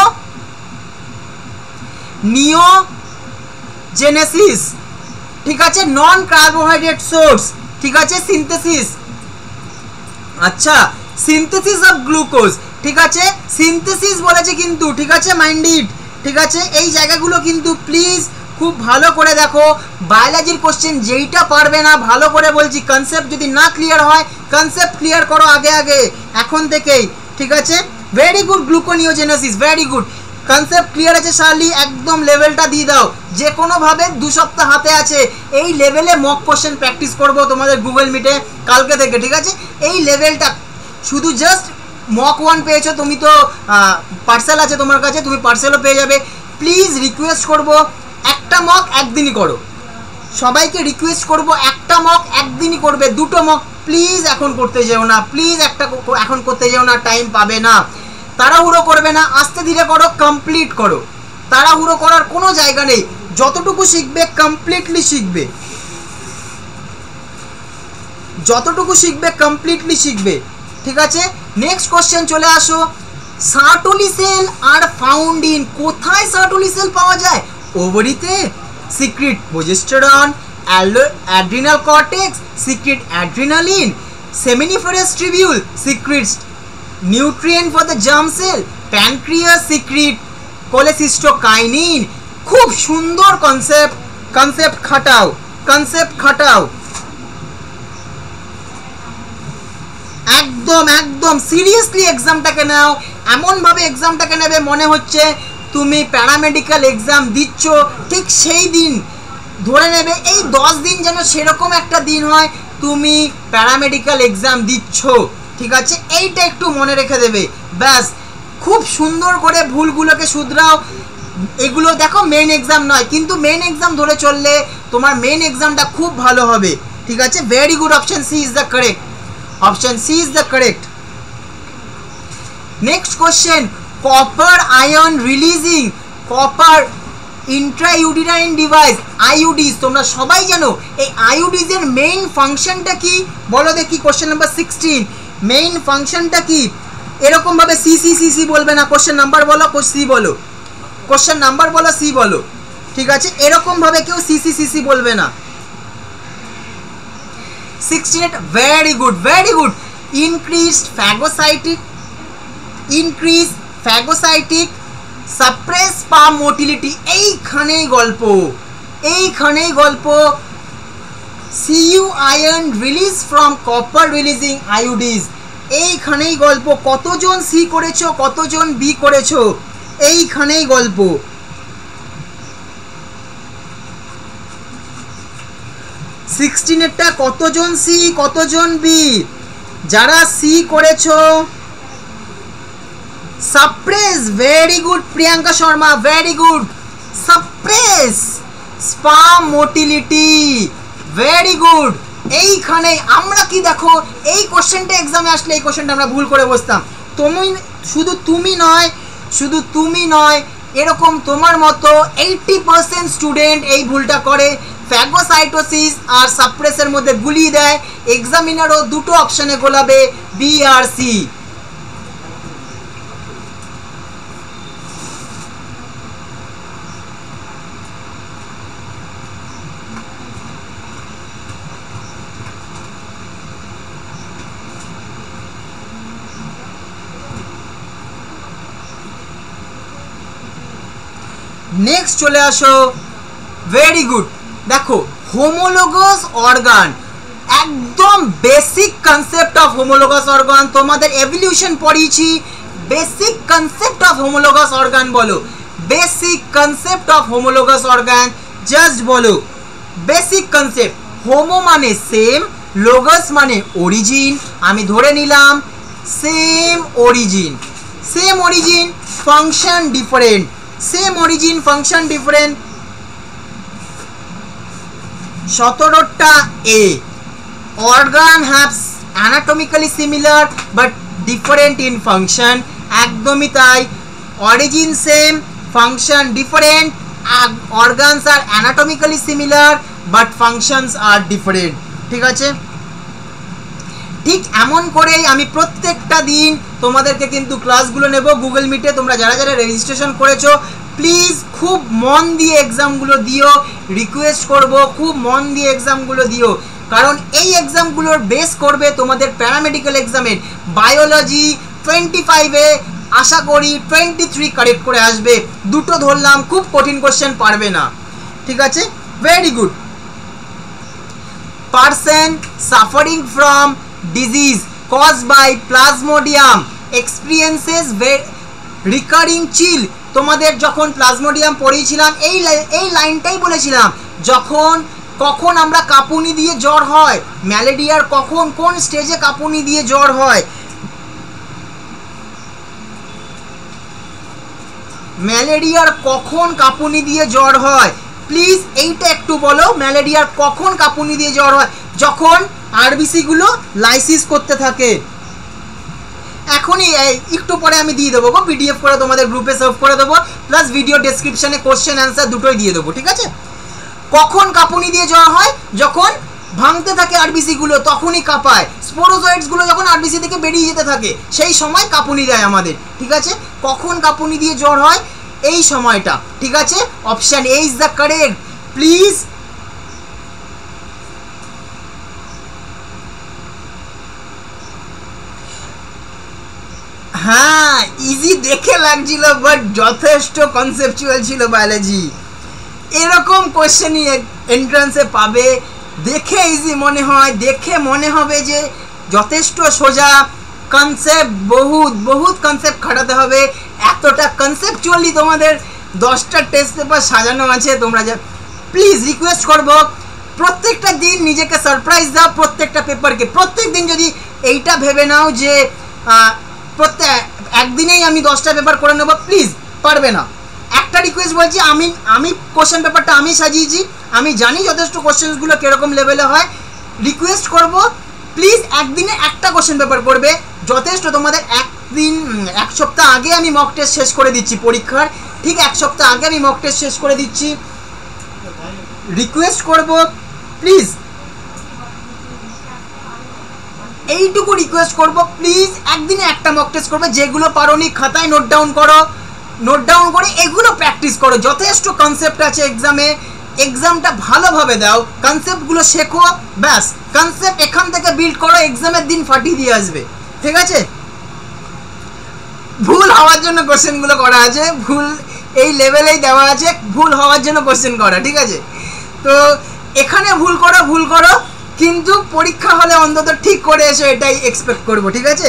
নিওজেনেসিস, ঠিক আছে? নন কার্বোহাইড্রেট সোর্স, ঠিক আছে? সিনথেসিস, আচ্ছা, সিনথেসিস অফ গ্লুকোজ, ঠিক আছে? সিনথেসিস বলেছে কিন্তু, ঠিক আছে? মাইন্ড ইট, ঠিক আছে? এই জায়গাগুলো কিন্তু প্লিজ খুব ভালো করে দেখো। বায়োলজির কোশ্চেন যেইটা পারবে না, ভালো করে বলছি, কনসেপ্ট যদি না ক্লিয়ার হয়, কনসেপ্ট ক্লিয়ার করো আগে আগে এখন থেকেই, ঠিক আছে? Very good, gluconeogenesis, very good. Concept clear আছে শার্লি, একদম লেভেলটা দিয়ে দাও। যে কোনোভাবে 2 সপ্তাহ হাতে আছে, এই লেভেলে মক কোশ্চেন প্র্যাকটিস করবো তোমাদের গুগল মিটে কালকে থেকে, ঠিক আছে? এই লেভেলটা শুধু জাস্ট মক 1 পেয়েছো তুমি, তো পার্সেল আছে তোমার কাছে, তুমি পার্সেলও পেয়ে যাবে। প্লিজ রিকোয়েস্ট করবো, একটা মক একদিনই করো, সবাইকে রিকোয়েস্ট করবো, একটা মক একদিনই করবে, 2টো মক প্লিজ এখন করতে যেও না, প্লিজ একটা এখন করতে যেও না, টাইম পাবে না। তাড়াহুড়ো করবে না, আস্তে ধীরে করো, কমপ্লিট করো। তাড়াহুড়ো করার কোনো জায়গা নেই, যতটুকু শিখবে কমপ্লিটলি শিখবে, যতটুকু শিখবে কমপ্লিটলি শিখবে, ঠিক আছে? নেক্সট কোশ্চেন চলে আসো। Sertoli cell are found in, কোথায় সার্টোলি সেল পাওয়া যায়? ওভারিতে, secrete progesterone, adrenal cortex secrete adrenaline, seminiferous tubule secretes nutrient for the germ cell, pancreas secrete cholecystokinin. খুব সুন্দর কনসেপ্ট খাটাও একদম সিরিয়াসলি এক্সামটাকে নাও, এমনভাবে এক্সামটাকে নেবে মনে হচ্ছে তুমি প্যারামেডিক্যাল এক্সাম দিচ্ছ। ঠিক সেই দিন ধরে নেবে এই 10 দিন যেন সেরকম একটা দিন হয় তুমি প্যারামেডিক্যাল এক্সাম দিচ্ছ, ঠিক আছে? এইটা একটু মনে রেখে দেবে, ব্যাস। খুব সুন্দর করে ভুলগুলোকে শুধরাও। এগুলো দেখো মেইন এক্সাম নয়, কিন্তু মেইন এক্সাম ধরে চললে তোমার মেইন এক্সামটা খুব ভালো হবে, ঠিক আছে? Very good, option C is the correct, option C is the correct. Next question, copper ion releasing, copper intrauterine device IUDs, তোমরা সবাই জানো এই আইইউডিস এর মেইন ফাংশনটা কি বলো দেখি? কোশ্চেন নাম্বার 16, মেইন ফাংশনটা কি? এরকম ভাবে সি বলবে না, কোশ্চেন নাম্বার বলো, সি বলো, কোশ্চেন নাম্বার বলো, সি বলো, ঠিক আছে? এরকম ভাবে কেউ সি বলবে না। 16, very good, increased phagocytic suppress sperm motility. এইখানেই গল্প CU ion release from copper releasing IUDs, এইখানেই গল্প। কতজন সি করেছো, কতজন বি করেছো, এইখানেই গল্প। 16 কতজন সি, কতজন বি? যারা সি করেছো suppress, very good Priyanka Sharma, very good. Suppress sperm motility, very good. এইখানে আমরা কি দেখো, এই কোশ্চেনটা এক্সামে আসলে এই কোশ্চেনটা আমরা ভুল করে বসতাম। শুধু তুমি নয় এরকম তোমার মতো 80% স্টুডেন্ট এই ভুলটা করে, ফ্যাগোসাইটোসিস আর সাপ্রেসের মধ্যে গুলিয়ে দেয়। এক্সামিনারও দুটো অপশনে গোলাবে, বি আর সি। নেক্সট চলে আসো, ভেরি গুড। দেখো হোমোলোগাস অর্গান, একদম basic concept of homologous organ তোমাদের এভলিউশন পড়িয়েছি। Basic concept of homologous organ বলো, basic concept of homologous organ just বলো। বেসিক কনসেপ্ট, হোমো মানে সেম, লোগাস মানে অরিজিন, আমি ধরে নিলাম same origin, function different, same origin function different. 17টা A, organ haves anatomically similar but different in function, একদমই তাই। Origin same, function different, organs are anatomically similar but functions are different, ঠিক আছে? ঠিক এমন করেই আমি প্রত্যেকটা দিন তোমাদেরকে কিন্তু ক্লাসগুলো নেব গুগল মিটে। তোমরা যারা রেজিস্ট্রেশন করেছো প্লিজ খুব মন দিয়ে এক্সামগুলো দিও, রিকোয়েস্ট করব খুব মন দিয়ে এক্সামগুলো দিও, কারণ এই এক্সামগুলোর বেস করবে তোমাদের প্যারামেডিক্যাল এক্সামের। বায়োলজি 25-এ আশা করি 23 কারেক্ট করে আসবে, দুটো ধরলাম, খুব কঠিন কোশ্চেন পারবে না, ঠিক আছে? Very good. Person suffering from disease caused by plasmodium experiences recurring chill। তোমাদের যখন প্লাজমোডিয়াম পড়িয়েছিলাম এই লাইনটাই বলেছিলাম, কখন আমরা কাঁপুনি দিয়ে জ্বর হয়, ম্যালেরিয়ার কোন স্টেজে কাঁপুনি দিয়ে জ্বর হয়, ম্যালেরিয়ার কখন কাঁপুনি দিয়ে জ্বর হয়, প্লিজ এইটা একটু বলো। ম্যালেরিয়ার কখন কাঁপুনি দিয়ে জ্বর হয়? যখন আরবিসি গুলো লাইসিস করতে থাকে। এখনই একটু পরে আমি দিয়ে দেবো, পিডিএফ করে তোমাদের গ্রুপে সেভ করে দেবো, প্লাস ভিডিও ডেসক্রিপশনে কোশ্চেন অ্যান্সার দুটোই দিয়ে দেবো, ঠিক আছে? কখন কাঁপুনি দিয়ে জ্বর হয়? যখন ভাঙতে থাকে আরবিসি গুলো তখনই কাঁপায়। স্পোরোজয়েডস গুলো যখন আরবিসি থেকে বেরিয়ে যেতে থাকে সেই সময় কাঁপুনি দেয় আমাদের, ঠিক আছে? কখন কাঁপুনি দিয়ে জ্বর হয়? এই সময়টা, ঠিক আছে? Option A is the correct. Please হ্যাঁ ইজি দেখে লাগছিল বাট যথেষ্ট কনসেপচুয়াল ছিল বায়োলজি। এরকম কোশ্চেনই এন্ট্রান্সে পাবে, দেখে ইজি মনে হয়, দেখে মনে হবে যে যথেষ্ট সোজা, কনসেপ্ট বহুত বহুত কনসেপ্ট খাটাতে হবে, এতটা কনসেপচুয়ালি তোমাদের 10টা টেস্ট পেপার সাজানো আছে। তোমরা যা প্লিজ রিকোয়েস্ট করব প্রত্যেকটা দিন নিজেকে সারপ্রাইজ দাও, প্রত্যেকটা পেপারকে প্রত্যেক দিন যদি এইটা ভেবে নাও যে প্রত্যেক একদিনেই আমি 10টা পেপার করে নেবো, প্লিজ পারবে না। একটা রিকোয়েস্ট বলছি, আমি কোশ্চেন পেপারটা আমি সাজিয়েছি, আমি জানি যথেষ্ট কোশ্চেনগুলো কীরকম লেভেলে হয়। রিকোয়েস্ট করব প্লিজ একদিনে একটা কোশ্চেন পেপার করবে, যথেষ্ট। তোমাদের এক সপ্তাহ আগে আমি মক টেস্ট শেষ করে দিচ্ছি, পরীক্ষার ঠিক 1 সপ্তাহ আগে আমি মক টেস্ট শেষ করে দিচ্ছি। রিকোয়েস্ট করব প্লিজ, এইটুকু রিকোয়েস্ট করব প্লিজ একদিনে একটা মক টেস্ট করবে। যেগুলো পারোনি খাতায় নোট ডাউন করো, নোট ডাউন করে এগুলো প্র্যাকটিস করো। যথেষ্ট কনসেপ্ট আছে এক্সামে, এক্সামটা ভালোভাবে দাও, কনসেপ্টগুলো শেখো, ব্যাস কনসেপ্ট এখান থেকে বিল্ড করো, এক্সামের দিন ফাটিয়ে দিয়ে আসবে, ঠিক আছে। ভুল হওয়ার জন্য কোশ্চেনগুলো করা আছে, ভুল এই লেভেলেই দেওয়া আছে, ভুল হওয়ার জন্য কোশ্চেন করা, ঠিক আছে। তো এখানে ভুল করো কিন্তু পরীক্ষা হলে অন্তত ঠিক করে এসো, এটাই এক্সপেক্ট করবো, ঠিক আছে।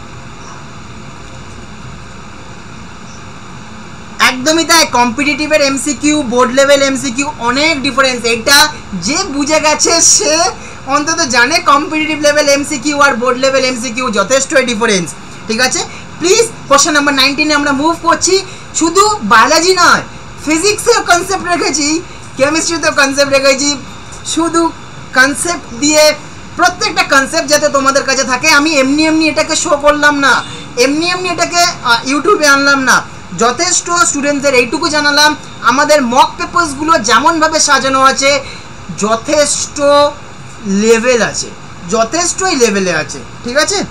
একদমই তাই, কম্পিটিটিভের এমসিকিউ, বোর্ড লেভেল এমসিকিউ অনেক ডিফারেন্স। এটা যে বুঝে গেছে সে অন্তত জানে কম্পিটিটিভ লেভেল এমসিকিউ আর বোর্ড লেভেল এমসিকিউ যথেষ্টই ডিফারেন্স, ঠিক আছে। প্লিজ কোশ্চেন নাম্বার 19-এ আমরা মুভ করছি। শুধু বায়োলজি নয়, ফিজিক্সেও কনসেপ্ট রেখেছি, কেমিস্ট্রিতেও কনসেপ্ট রেখেছি। শুধু কনসেপ্ট দিয়ে প্রত্যেকটা কনসেপ্ট যাতে তোমাদের কাছে থাকে। আমি এমনি এটাকে শো করলাম না, এমনি এটাকে ইউটিউবে আনলাম না, যথেষ্ট স্টুডেন্টদের এইটুকু জানালাম আমাদের মক পেপারসগুলো যেমনভাবে সাজানো আছে যথেষ্ট লেভেল আছে, যথেষ্টই লেভেলে আছে, ঠিক আছে।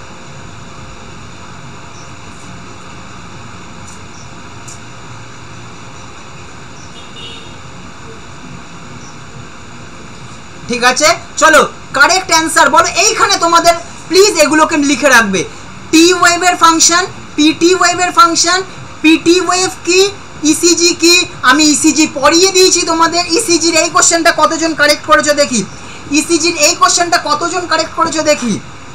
ঠিক আছে, চলো কারেক্ট অ্যান্সার বলো। এইখানে তোমাদের প্লিজ এগুলোকে লিখে রাখবে। টি ওয়েভের ফাংশন, পিটি ওয়েভের ফাংশন, পিটি ওয়েভ কি, ইসিজি কি, আমি ইসিজি পড়িয়ে দিয়েছি তোমাদের। ইসিজির এই কোশ্চেনটা কতজন কারেক্ট করেছো দেখি, ইসিজির এই কোশ্চেনটা কতজন কারেক্ট করেছো দেখি,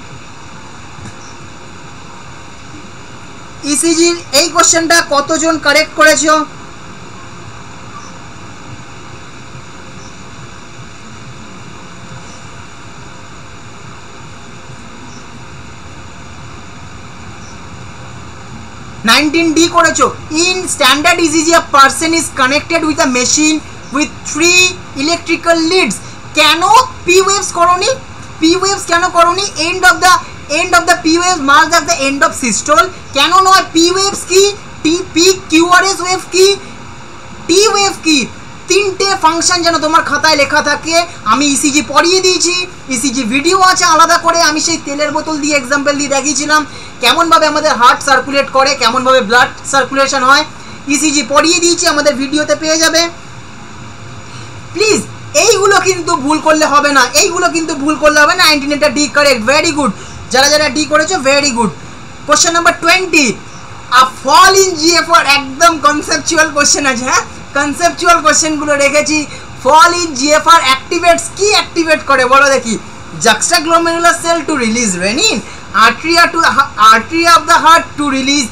ইসিজির এই কোশ্চেনটা কতজন কারেক্ট করেছো। D করেছো। In standard ECG a person is connected with a machine with 3 electrical leads. কেন পি ওয়েভস করোনি, পি ওয়েভস কেন করোনি? End of the P waves marks at the end of systole. কেন নয়? পি ওয়েভস কি, T P QRS wave কি, T wave কি, 3টে ফাংশন যেন তোমার খাতায় লেখা থাকে। আমি ইসিজি পড়িয়ে দিয়েছি, ইসিজি ভিডিও আছে আলাদা করে। আমি সেই তেলের বোতল দিয়ে এক্সাম্পল দিয়ে দেখিয়েছিলাম কেমনভাবে আমাদের হার্ট সার্কুলেট করে, কেমনভাবে ব্লাড সার্কুলেশন হয়। ইসিজি পড়িয়ে দিয়েছি, আমাদের ভিডিওতে পেয়ে যাবে। প্লিজ এইগুলো কিন্তু ভুল করলে হবে না, এইগুলো কিন্তু ভুল করলে হবে না। 19টা ডি কারেক্ট, ভেরি গুড। যারা যারা ডি করেছো very good. Question number 20, a fall in GFR, একদম কনসেপচুয়াল কোশ্চেন আছে। হ্যাঁ, কনসেপচুয়াল কোশ্চেনগুলো রেখেছি। ফল ইন জিএফআর অ্যাক্টিভেটস, কি অ্যাক্টিভেট করে বলো দেখি? juxtaglomerular cell to release renin, artery of the heart to release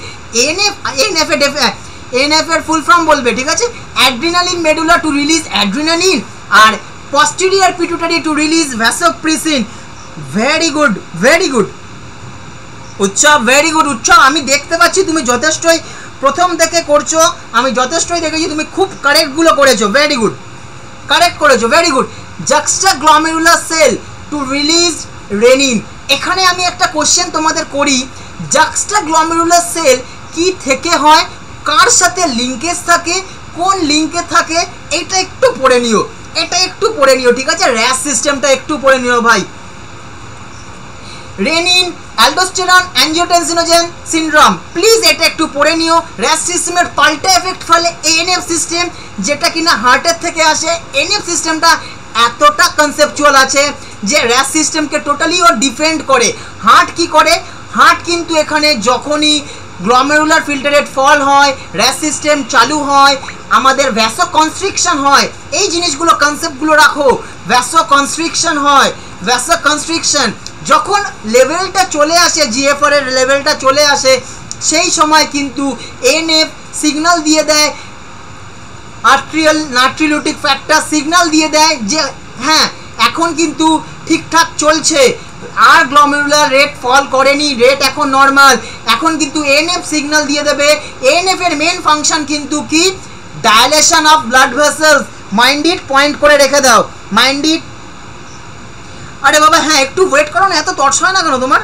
NF এর ফুল ফর্ম বলবে, ঠিক আছে। Adrenaline medulla to release adrenaline, আর posterior pituitary to release vasopressin. Very good, very good Utsav, very good Utsav. আমি দেখতে পাচ্ছি তুমি যথেষ্টই প্রথম থেকে করছো, আমি যথেষ্টই দেখেছি তুমি খুব কারেক্টগুলো করেছো। ভেরি গুড, কারেক্ট করেছো, very good. juxtaglomerular cell to release renin. এখানে আমি একটা কোশ্চেন তোমাদের করি, juxtaglomerular সেল কি থেকে হয়, কার সাথে লিঙ্কেজ থাকে, কোন লিঙ্কে থাকে, এটা একটু পড়ে নিও, এটা একটু পড়ে নিও, ঠিক আছে। র্যাস সিস্টেমটা একটু পড়ে নিও ভাই। Renin aldosterone angiotensinogen syndrome, please এটা একটু পড়ে নিও। র্যাশ সিস্টেমের পাল্টা এফেক্ট ফলে এএনএফ সিস্টেম, যেটা কিনা হার্টের থেকে আসে। এএনএফ সিস্টেমটা এতটা কনসেপচুয়াল আছে যে র্যাশ সিস্টেমকে টোটালি ও ডিফেন্ড করে। হার্ট কি করে, হার্ট কিন্তু এখানে যখনই গ্লোমেরুলার ফিল্টার রেট ফল হয়, র্যাশ সিস্টেম চালু হয়, আমাদের ভ্যাসো কনস্ট্রিকশন হয়। এই জিনিসগুলো কনসেপ্টগুলো রাখো। ভ্যাসো কনস্ট্রিকশন হয়, ভ্যাসো কনস্ট্রিকশন যখন লেভেলটা চলে আসে, জিএফআর এর লেভেলটা চলে আসে, সেই সময় কিন্তু এএনএফ সিগন্যাল দিয়ে দেয়, আর্ট্রিয়াল নাট্রিলিউটিক ফ্যাক্টর সিগন্যাল দিয়ে দেয় যে হ্যাঁ এখন কিন্তু ঠিকঠাক চলছে, আর গ্লোমেরুলার রেট ফল করেনি, রেট এখন নর্মাল। এখন কিন্তু এএনএফ সিগন্যাল দিয়ে দেবে। এএনএফ এর মেন ফাংশন কিন্তু কি, dilation of blood vessels. Mind it, point করে রেখে দাও, মাইন্ড ইট। আরে বাবা হ্যাঁ একটু ওয়েট করো না, এত তর্স হয় না কেন তোমার?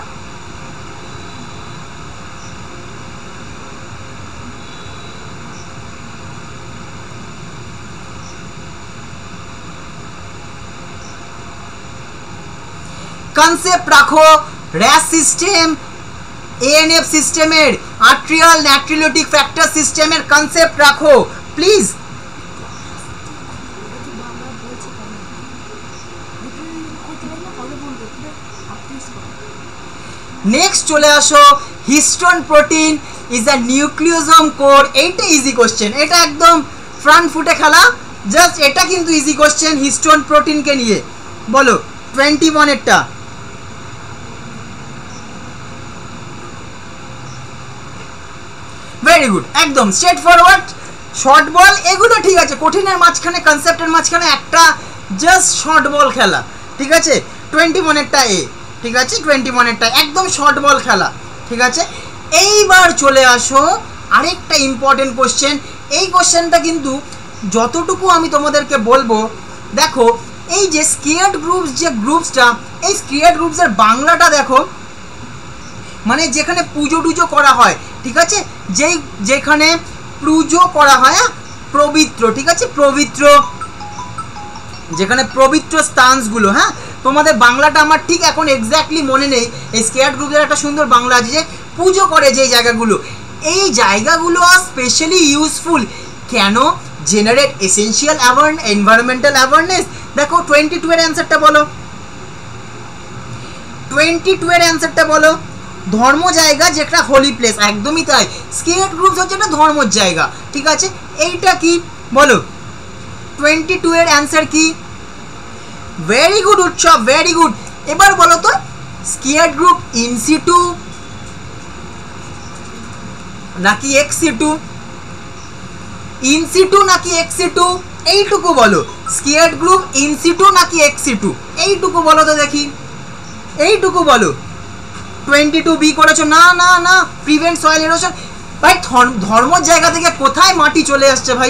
কনসেপ্ট রাখো র্যাশ সিস্টেম, এএনএফ সিস্টেমের, আর্ট্রিয়াল নাট্রিলিউটিক ফ্যাক্টর সিস্টেমের কনসেপ্ট রাখো প্লিজ। নেক্সট চলে আসো, histone protein is a nucleosome code. এইটা ইজি কোশ্চেন, এটা একদম ফ্রন্ট ফুটে খেলা, জাস্ট এটা কিন্তু ইজি কোশ্চেন হিস্টোন প্রোটিনকে নিয়ে। বলো 21 এরটা। ভেরি গুড, একদম স্ট্রেট ফরওয়ার্ড, শর্ট বল এগুলো ঠিক আছে। কঠিনের মাঝখানে, কনসেপ্টের মাঝখানে একটা জাস্ট শর্ট বল খেলা, ঠিক আছে। 21 এরটা এ, ঠিক আছে। 21 এরটা একদম শর্ট বল খেলা, ঠিক আছে। এইবার চলে আসো আরেকটা ইম্পর্টেন্ট কোশ্চেন। এই কোশ্চেনটা কিন্তু যতটুকু আমি তোমাদেরকে বলবো, দেখো এই যে স্কিয়ার্ড গ্রুপস, যে গ্রুপসটা, এই স্কিয়ার্ড গ্রুপসের বাংলাটা দেখো, মানে যেখানে পুজো টুজো করা হয়, ঠিক আছে, যেখানে পুজো করা হয়, পবিত্র, ঠিক আছে, পবিত্র, যেখানে পবিত্র স্থানগুলো। হ্যাঁ তোমাদের বাংলাটা আমার ঠিক এখন এক্স্যাক্টলি মনে নেই। এই স্কিয়ার্ড গ্রুপের একটা সুন্দর বাংলা আছে যে পুজো করে যে জায়গাগুলো, এই জায়গাগুলো আর স্পেশালি ইউজফুল কেন, জেনারেট এসেনশিয়াল এনভায়রনমেন্টাল অ্যাওয়ারনেস। দেখো 22 এর অ্যান্সারটা বলো, 22 এর অ্যান্সারটা বলো। ধর্ম জায়গা যেটা হোলি প্লেস, একদমই তাই। স্কিয়ার্ড গ্রুপস হচ্ছে একটা ধর্মের জায়গা, ঠিক আছে। এইটা কি বলো, 22 এর অ্যান্সার কি? Very good Utsav, very good. এবার বলো তো স্কিয়ার্ড গ্রুপ ইনসিটু নাকি এক্সিটু, ইনসিটু নাকি এক্সিটু, এইটুকু বলো। স্কিয়ার্ড গ্রুপ ইনসিটু নাকি এক্সিটু, এইটুকু বলো তো দেখি, এইটুকু বলো। 22 বি করেছো? না না না, প্রিভেন্ট সয়েল এরোশন। ভাই ধর্মের জায়গা থেকে কোথায় মাটি চলে আসছে ভাই?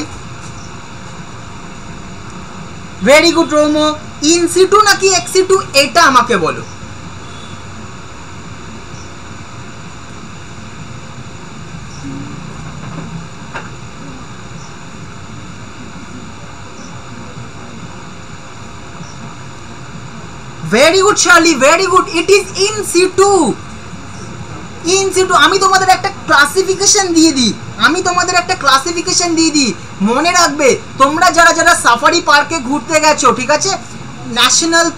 Very good Romo. ইনসিটু নাকি এক্সিটু এটা আমাকে বলো। Very good Shirley, very good, it is in situ. In situ আমি তোমাদের একটা ক্লাসিফিকেশন দিয়ে দিই, মনে রাখবে তোমরা যারা যারা সাফারি পার্কে ঘুরতে গেছো, ঠিক আছে, ন্যাশনাল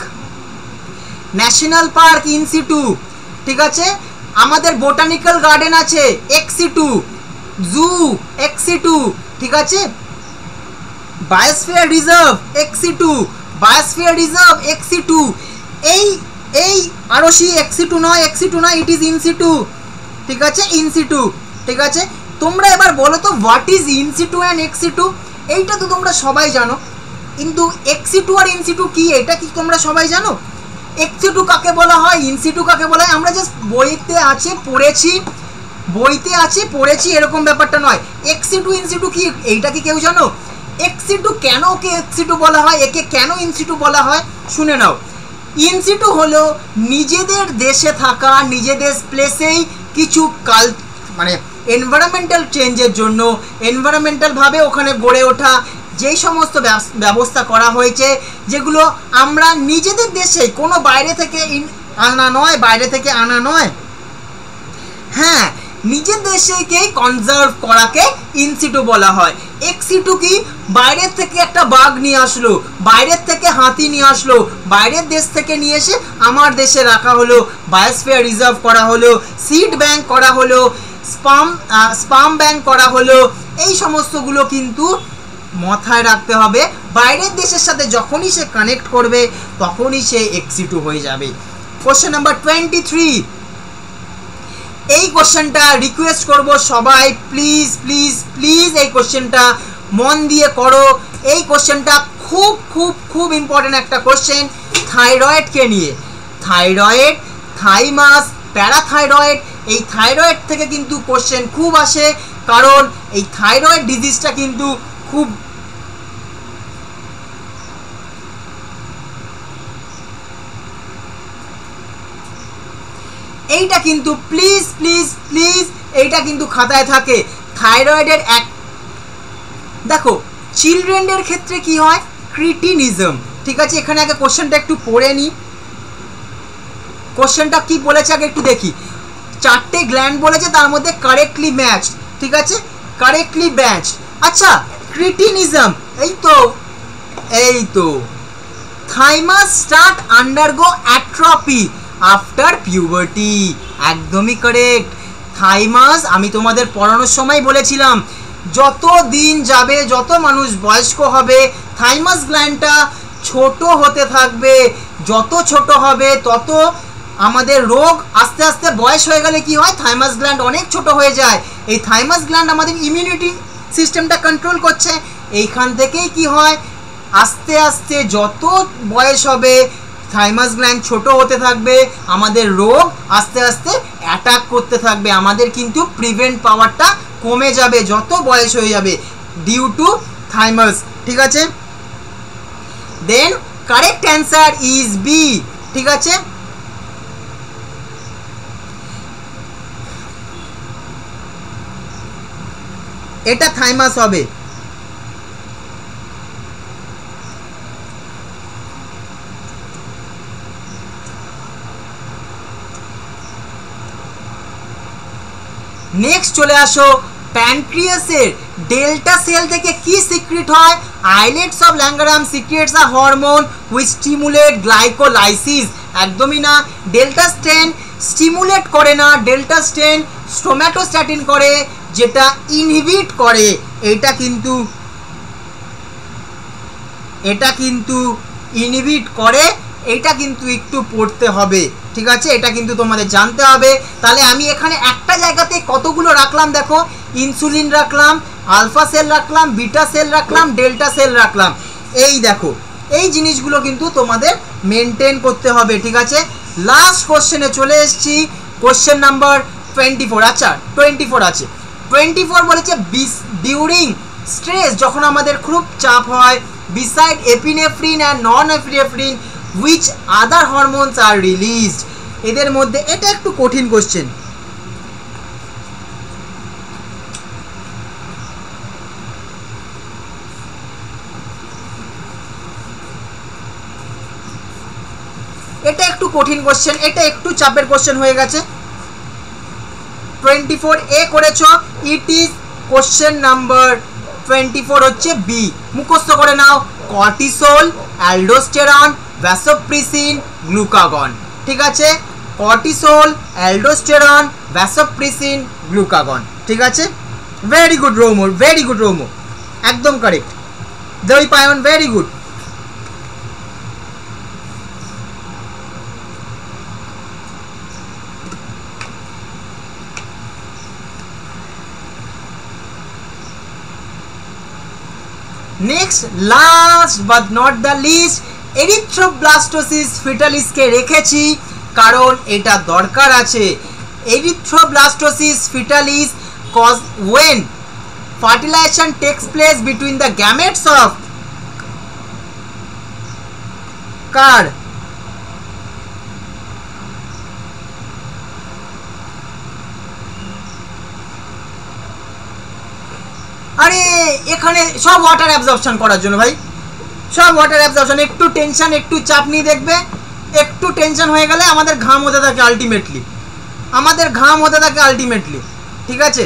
পার্ক ইনসিটু, ঠিক আছে। আমাদের বোটানিক্যাল গার্ডেন আছে এক্সিটু, জু এক্সিটু, ঠিক আছে। বায়োস্ফিয়ার রিজার্ভ এক্সিটু, এই আরশি এক্সিটু নয়, ইট ইজ ইনসিটু, ঠিক আছে, ইনসিটু, ঠিক আছে। তোমরা এবার বলো তো what is in situ and ex situ? এইটা তো তোমরা সবাই জানো, কিন্তু এক্সিটু আর ইনসিটু কি এটা কি তোমরা সবাই জানো? এক্সিটু কাকে বলা হয়, ইনসিটু কাকে বলা হয়? আমরা জাস্ট বইতে আছে পড়েছি এরকম ব্যাপারটা নয়। এক্সিটু ইনসিটু কি এইটা কি কেউ জানো? এক্সিটু কেন ওকে এক্সিটু বলা হয়, একে কেন ইনসিটু বলা হয় শুনে নাও। ইনসিটু হলো নিজেদের দেশে থাকা, নিজেদের প্লেসেই কিছু মানে এনভায়রনমেন্টাল চেঞ্জের জন্য, এনভায়রনমেন্টালভাবে ওখানে গড়ে ওঠা যেই সমস্ত ব্যবস্থা করা হয়েছে, যেগুলো আমরা নিজেদের দেশে কোনো বাইরে থেকে আনা নয়, বাইরে থেকে আনা নয়। হ্যাঁ, নিজের দেশেকেই কনজার্ভ করাকে ইনসিটু বলা হয়। এক্সিটু কি? বাইরের থেকে একটা বাঘ নিয়ে আসলো, বাইরের থেকে হাতি নিয়ে আসলো, বাইরের দেশ থেকে নিয়ে এসে আমার দেশে রাখা হলো, বায়োস্ফিয়ার রিজার্ভ করা হলো, সিড ব্যাংক করা হলো, স্পাম ব্যাংক করা হলো। এই সমস্তগুলো কিন্তু মাথায় রাখতে হবে। বাইরের দেশের সাথে যখনই সে কানেক্ট করবে তখনই সে এক্সিটু হয়ে যাবে। কোশ্চেন নাম্বার 23, এই কোশ্চেনটা রিকোয়েস্ট করব সবাই প্লিজ প্লিজ প্লিজ এই কোশ্চেনটা মন দিয়ে করো। এই কোশ্চেনটা খুব খুব খুব ইম্পর্টেন্ট একটা কোশ্চেন থাইরয়েডকে নিয়ে। থাইরয়েড, থাইমাস, প্যারাথাইরয়েড, এই থাইরয়েড থেকে কিন্তু কোশ্চেন খুব আসে, কারণ এই থাইরয়েড ডিজিজটা কিন্তু খুব এইটা কিন্তু প্লিজ প্লিজ প্লিজ এইটা কিন্তু খাতায় থাকে। থাইরয়েডের এক দেখো চিলড্রেনদের ক্ষেত্রে কি হয়, ক্রিটিনিজম। ঠিক আছে, এখানে আগে কোশ্চেনটা একটু পড়ে নিই। কোশ্চেনটা কি বলেছে আগে একটু দেখি। 4টে গ্ল্যান্ড বলেছে, তার মধ্যে কারেক্টলি ম্যাচ। ঠিক আছে, কারেক্টলি ম্যাচ। আচ্ছা, ক্রিটিনিজম, এই তো thymus start undergo atrophy after puberty. একদমই কারেক্ট। থাইমাস আমি তোমাদের পড়ানোর সময় বলেছিলাম, যত দিন যাবে, যত মানুষ বয়স্ক হবে, থাইমাস গ্ল্যান্ডটা ছোট হতে থাকবে। যত ছোট হবে তত আমাদের রোগ, আস্তে আস্তে বয়স হয়ে গেলে কি হয়, থাইমাস গ্ল্যান্ড অনেক ছোট হয়ে যায়। এই থাইমাস গ্ল্যান্ড আমাদের ইমিউনিটি সিস্টেমটা কন্ট্রোল করছে। এইখান থেকেই কি হয়, আস্তে আস্তে যত বয়স হবে থাইমাস গ্ল্যান্ড ছোট হতে থাকবে, আমাদের রোগ আস্তে আস্তে অ্যাটাক করতে থাকবে, আমাদের কিন্তু প্রিভেন্ট পাওয়ারটা কমে যাবে যত বয়স হয়ে যাবে ডিউ টু থাইমাস। ঠিক আছে, then correct answer is B. ঠিক আছে, এটা থাইমাস হবে। নেক্সট চলে আসো, প্যানক্রিয়াসের ডেল্টা সেল থেকে কি সিক্রেট হয়? Islets of Langerhans secretes a hormone which stimulate glycolysis. একদমই না, ডেল্টা স্টেন স্টিমুলেট করে না, ডেল্টা স্টেন স্টোম্যাটোস্ট্যাটিন করে, যেটা ইনহিবিট করে। এটা কিন্তু ইনহিবিট করে, এটা কিন্তু একটু পড়তে হবে। ঠিক আছে, এটা কিন্তু তোমাদের জানতে হবে। তাহলে আমি এখানে একটা জায়গাতে কতগুলো রাখলাম দেখো, ইনসুলিন রাখলাম, আলফা সেল রাখলাম, বিটা সেল রাখলাম, ডেল্টা সেল রাখলাম। এই দেখো, এই জিনিসগুলো কিন্তু তোমাদের মেনটেন করতে হবে। ঠিক আছে, লাস্ট কোশ্চেনে চলে এসেছি, কোশ্চেন নাম্বার 24। আচ্ছা 24 আছে, 24 বলেছে ডিউরিং স্ট্রেস, যখন আমাদের খুব চাপ হয়, beside epinephrine and non epinephrine which other hormones are released? এদের মধ্যে, এটা একটু কঠিন কোশ্চেন। এটা একটু কঠিন কোশ্চেন, এটা একটু চাপের কোশ্চেন হয়ে গেছে। 24A করেছো, ইট ইজ কোশ্চেন নাম্বার 24 হচ্ছে বি। মুখস্থ করে নাও, কর্টিসল, অ্যালডোস্টেরন, ভ্যাসোপ্রেসিন, গ্লুকাগন। ঠিক আছে, কর্টিসল, অ্যালডোস্টেরন, ভ্যাসোপ্রেসিন, গ্লুকাগন। ঠিক আছে, very good Romo, very good Romo, একদম correct. Dwaipayan, very good. Next, last but not the least, erythroblastosis ফিটালিসকে রেখেছি কারণ এটা দরকার আছে। Erythroblastosis fetalis cause when fertilization takes place between the gametes of কার? আরে এখানে সব ওয়াটার অ্যাবজর্পশন করার জন্য ভাই, সব ওয়াটার অ্যাবজর্পশন। একটু টেনশন, একটু চাপ নিয়ে দেখবে, একটু টেনশন হয়ে গেলে আমাদের ঘাম হতে থাকে আলটিমেটলি, আমাদের ঘাম হতে থাকে আলটিমেটলি, ঠিক আছে,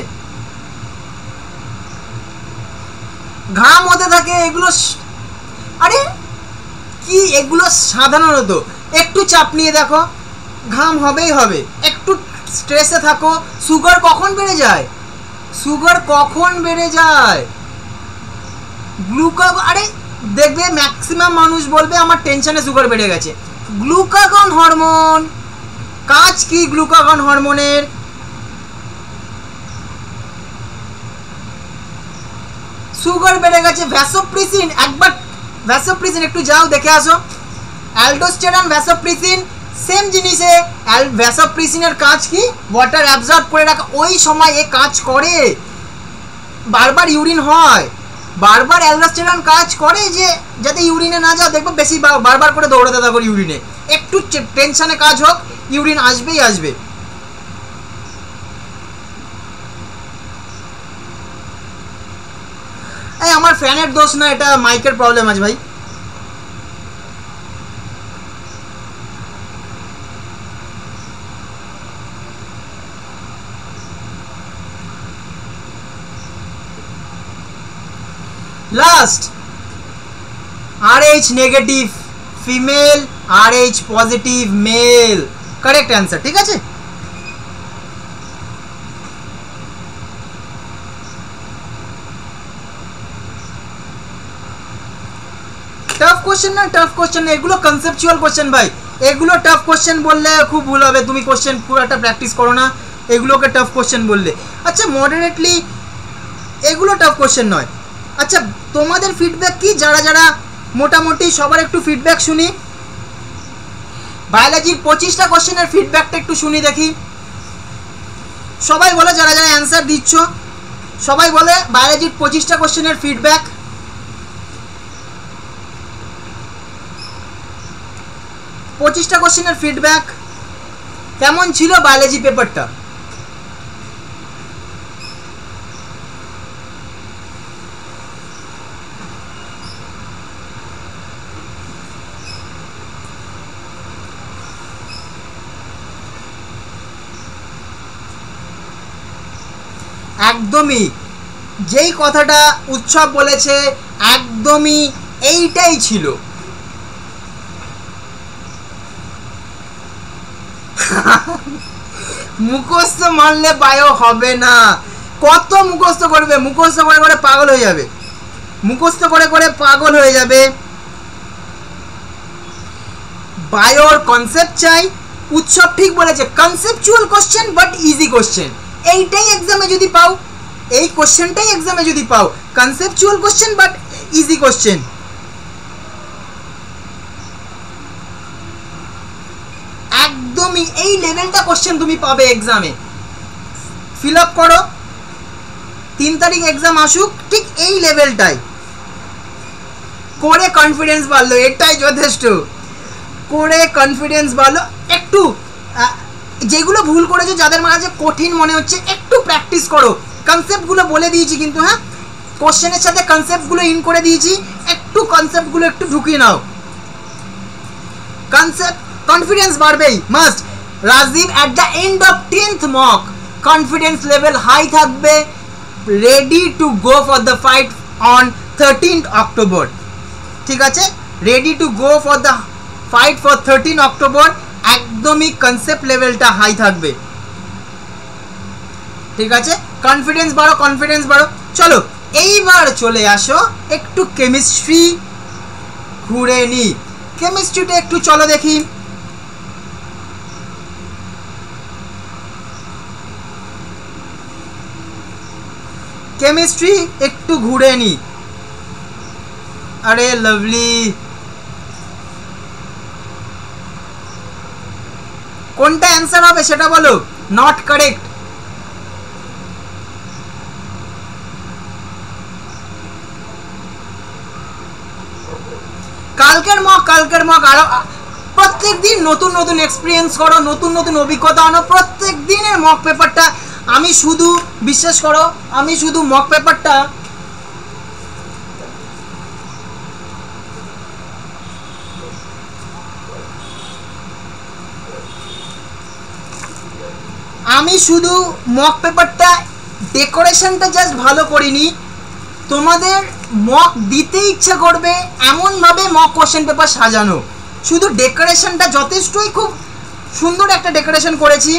ঘাম হতে থাকে এগুলো। আরে কি এগুলো সাধারণত একটু চাপ নিয়ে দেখো ঘাম হবেই হবে, একটু স্ট্রেসে থাকো, সুগার কখন বেড়ে যায়, সুগার কখন বেড়ে যায়, গ্লুকাগন, আরে দেখবে ম্যাক্সিমাম মানুষ বলবে আমার টেনশনে সুগার বেড়ে গেছে, গ্লুকাগন হরমোন, কাজ কি গ্লুকাগন হরমোনের, সুগার বেড়ে গেছে, ভ্যাসোপ্রেসিন, একবার ভ্যাসোপ্রেসিন একটু যাও দেখে আসো, অ্যালডোস্টেরন ভ্যাসোপ্রেসিন সেম জিনিসে, ভ্যাসোপ্রেসিনের কাজ কি ওয়াটার অ্যাবজর্ব করে রাখা, ওই সময় এ কাজ করে, বারবার ইউরিন হয়, বারবার অ্যালডোস্টেরন কাজ করে যে যাতে ইউরিনে না যাও, দেখবো বেশি বারবার করে দৌড়াতে থাকো ইউরিনে, একটু টেনশনে কাজ হোক ইউরিন আসবেই আসবে। এই আমার ফ্যানের দোষ না, এটা মাইকের প্রবলেম আছে ভাই। Last RH negative female, RH positive male, correct answer, ঠিক আছে। টাফ কোশ্চেন না, টাফ কোশ্চেন না, এগুলো কনসেপচুয়াল কোশ্চেন ভাই, এগুলো টাফ কোশ্চেন বললে খুব ভুল হবে, তুমি কোশ্চেন পুরোটা প্র্যাকটিস করো না, এগুলোকে টাফ কোশ্চেন বললে। আচ্ছা মডারেটলি এগুলো টাফ কোশ্চেন নয়। আচ্ছা তোমাদের ফিডব্যাক কি, যারা যারা মোটামুটি সবার একটু ফিডব্যাক শুনি, বায়োলজির 25টা কোশ্চেনের ফিডব্যাকটা একটু শুনি দেখি, সবাই বলে যারা যারা অ্যান্সার দিচ্ছ সবাই বলে বায়োলজির 25টা কোশ্চেনের ফিডব্যাক, 25টা কোশ্চেনের ফিডব্যাক কেমন ছিল বায়োলজি পেপারটা, একদমই যেই কথাটা উৎসব বলেছে একদমই এইটাই ছিল, মুখস্থ মানলে বায়ো হবে না, কত মুখস্থ করবে, মুখস্থ করে করে পাগল হয়ে যাবে, মুখস্থ করে করে পাগল হয়ে যাবে। বায়োর কনসেপ্ট চাই, উৎসব ঠিক বলেছে, conceptual question but easy question, এইটাই এক্সামে যদি পাও, এই কোশ্চেনটাই এক্সামে যদি পাও, conceptual question but easy question, একদমই এই লেভেলটা কোশ্চেন তুমি পাবে এক্সামে, ফিল আপ করো, 3 তারিখ এক্সাম আসুক ঠিক এই লেভেলটাই করে কনফিডেন্স বাড়লো, এটাই যথেষ্ট, করে কনফিডেন্স বাড়লো, একটু যেগুলো ভুল করেছো যাদের মাঝে কঠিন মনে হচ্ছে একটু প্র্যাকটিস করো, কনসেপ্টগুলো বলে দিয়েছি কিন্তু, হ্যাঁ কোশ্চেনের সাথে কনসেপ্টগুলো ইন করে দিয়েছি, একটু কনসেপ্টগুলো একটু ঢুকিয়ে নাও, কনসেপ্ট কনফিডেন্স বাড়বেই must. Rajdeep at the end of 10th mock confidence level high থাকবে, ready to go for the fight on 13th October, ঠিক আছে, ready to go for the fight for 13 October, একদমই কনসেপ্ট লেভেলটা হাই থাকবে, ঠিক আছে, confidence বাড়ো, confidence বাড়ো। চলো এইবার চলে আসো একটু কেমিস্ট্রি ঘুরে নি, কেমিস্ট্রিটা একটু চলো দেখি, কেমিস্ট্রি একটু ঘুরে নি, আরে লাভলি, কোনটা অ্যান্সার হবে সেটা বলো, নট কারেক্ট, কালকের মক আরো প্রত্যেক দিন নতুন নতুন এক্সপিরিয়েন্স করো, নতুন নতুন অভিজ্ঞতা আনো, প্রত্যেক দিনের মক পেপারটা, আমি শুধু বিশ্বাস করো আমি শুধু মক পেপারটা আমি শুধু মক পেপারটা ডেকোরেশনটা জাস্ট ভালো করিনি, তোমাদের মক দিতে ইচ্ছা করবে এমনভাবে মক কোশ্চেন পেপার সাজানো। শুধু ডেকোরেশনটা যথেষ্টই খুব সুন্দর একটা ডেকোরেশন করেছি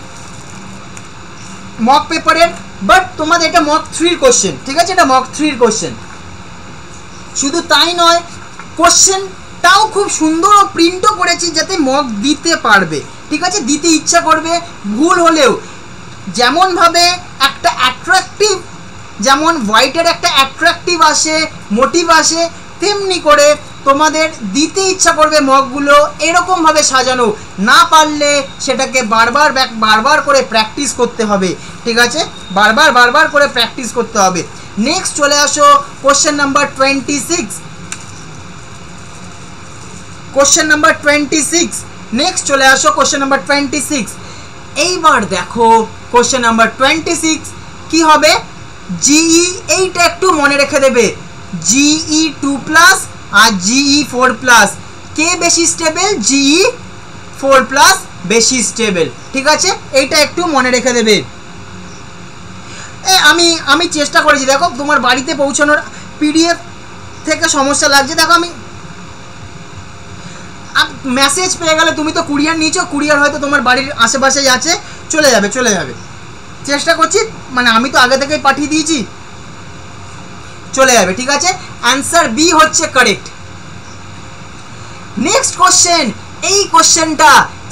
মক পেপারের, বাট তোমাদের এটা মক 3 কোশ্চেন, ঠিক আছে? এটা মক 3 কোশ্চেন। শুধু তাই নয়, কোশ্চেনটাও খুব সুন্দর প্রিন্টও করেছি যাতে মক দিতে পারবে, ঠিক আছে? দিতে ইচ্ছা করবে ভুল হলেও। যেমনভাবে একটা অ্যাট্রাকটিভ, যেমন হোয়াইটের একটা অ্যাট্রাকটিভ আসে, মোটিভ আসে, তেমনি করে তোমাদের দিতে ইচ্ছা করবে মকগুলো এরকমভাবে সাজানো। না পারলে সেটাকে বারবার করে প্র্যাকটিস করতে হবে, ঠিক আছে? বারবার করে প্র্যাকটিস করতে হবে। নেক্সট চলে আসো question number 26। Question number 26, next চলে আসো কোশ্চেন নাম্বার 26। এইবার দেখো কোশ্চেন নাম্বার 26 কি হবে? জিই, এইটা একটু মনে রেখে দেবে, জিই 2+ আর জিই 4+, কে বেশি স্টেবল? জিই 4+ বেশি স্টেবল, ঠিক আছে? এইটা একটু মনে রেখে দেবে। আমি চেষ্টা করেছি, দেখো তোমার বাড়িতে পৌঁছানোর পিডিএফ থেকে সমস্যা লাগছে। দেখো আমি মেসেজ পেয়ে গেলে, তুমি তো কুরিয়ার নিয়েছো, কুরিয়ার হয়তো তোমার বাড়ির আশেপাশেই আছে, চলে যাবে। চেষ্টা করছি, মানে আমি তো আগে থেকেই পাঠিয়ে দিয়েছি, চলে যাবে, ঠিক আছে? অ্যান্সার বি হচ্ছে কারেক্ট। নেক্সট কোশ্চেন, এই কোশ্চেনটা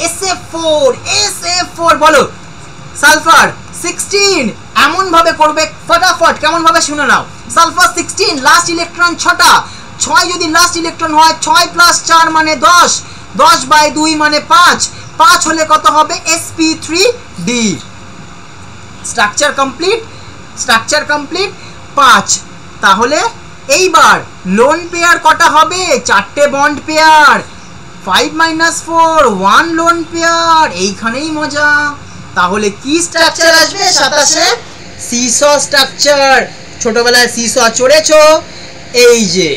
SF4 বলো। সালফার 16 এমন ভাবে করবে, ফটাফট কেমন ভাবে শুনে নাও। সালফার 16 লাস্ট ইলেকট্রন 6টা, 6 যদি লাস্ট ইলেকট্রন হয়, 6 + 4 মানে 10, 10/2 মানে 5, 5 হলে কত হবে? sp3d। Structure complete 5। তাহলে এইবার লোন পেয়ার কটা হবে? 4টে বন্ড পেয়ার, 5 - 4 1 লোন পেয়ার, এইখানেই মজা। তাহলে কি স্ট্রাকচার আসবে 27-এ? Seesaw structure. ছোটবেলায় সিস চড়েছো, এই যে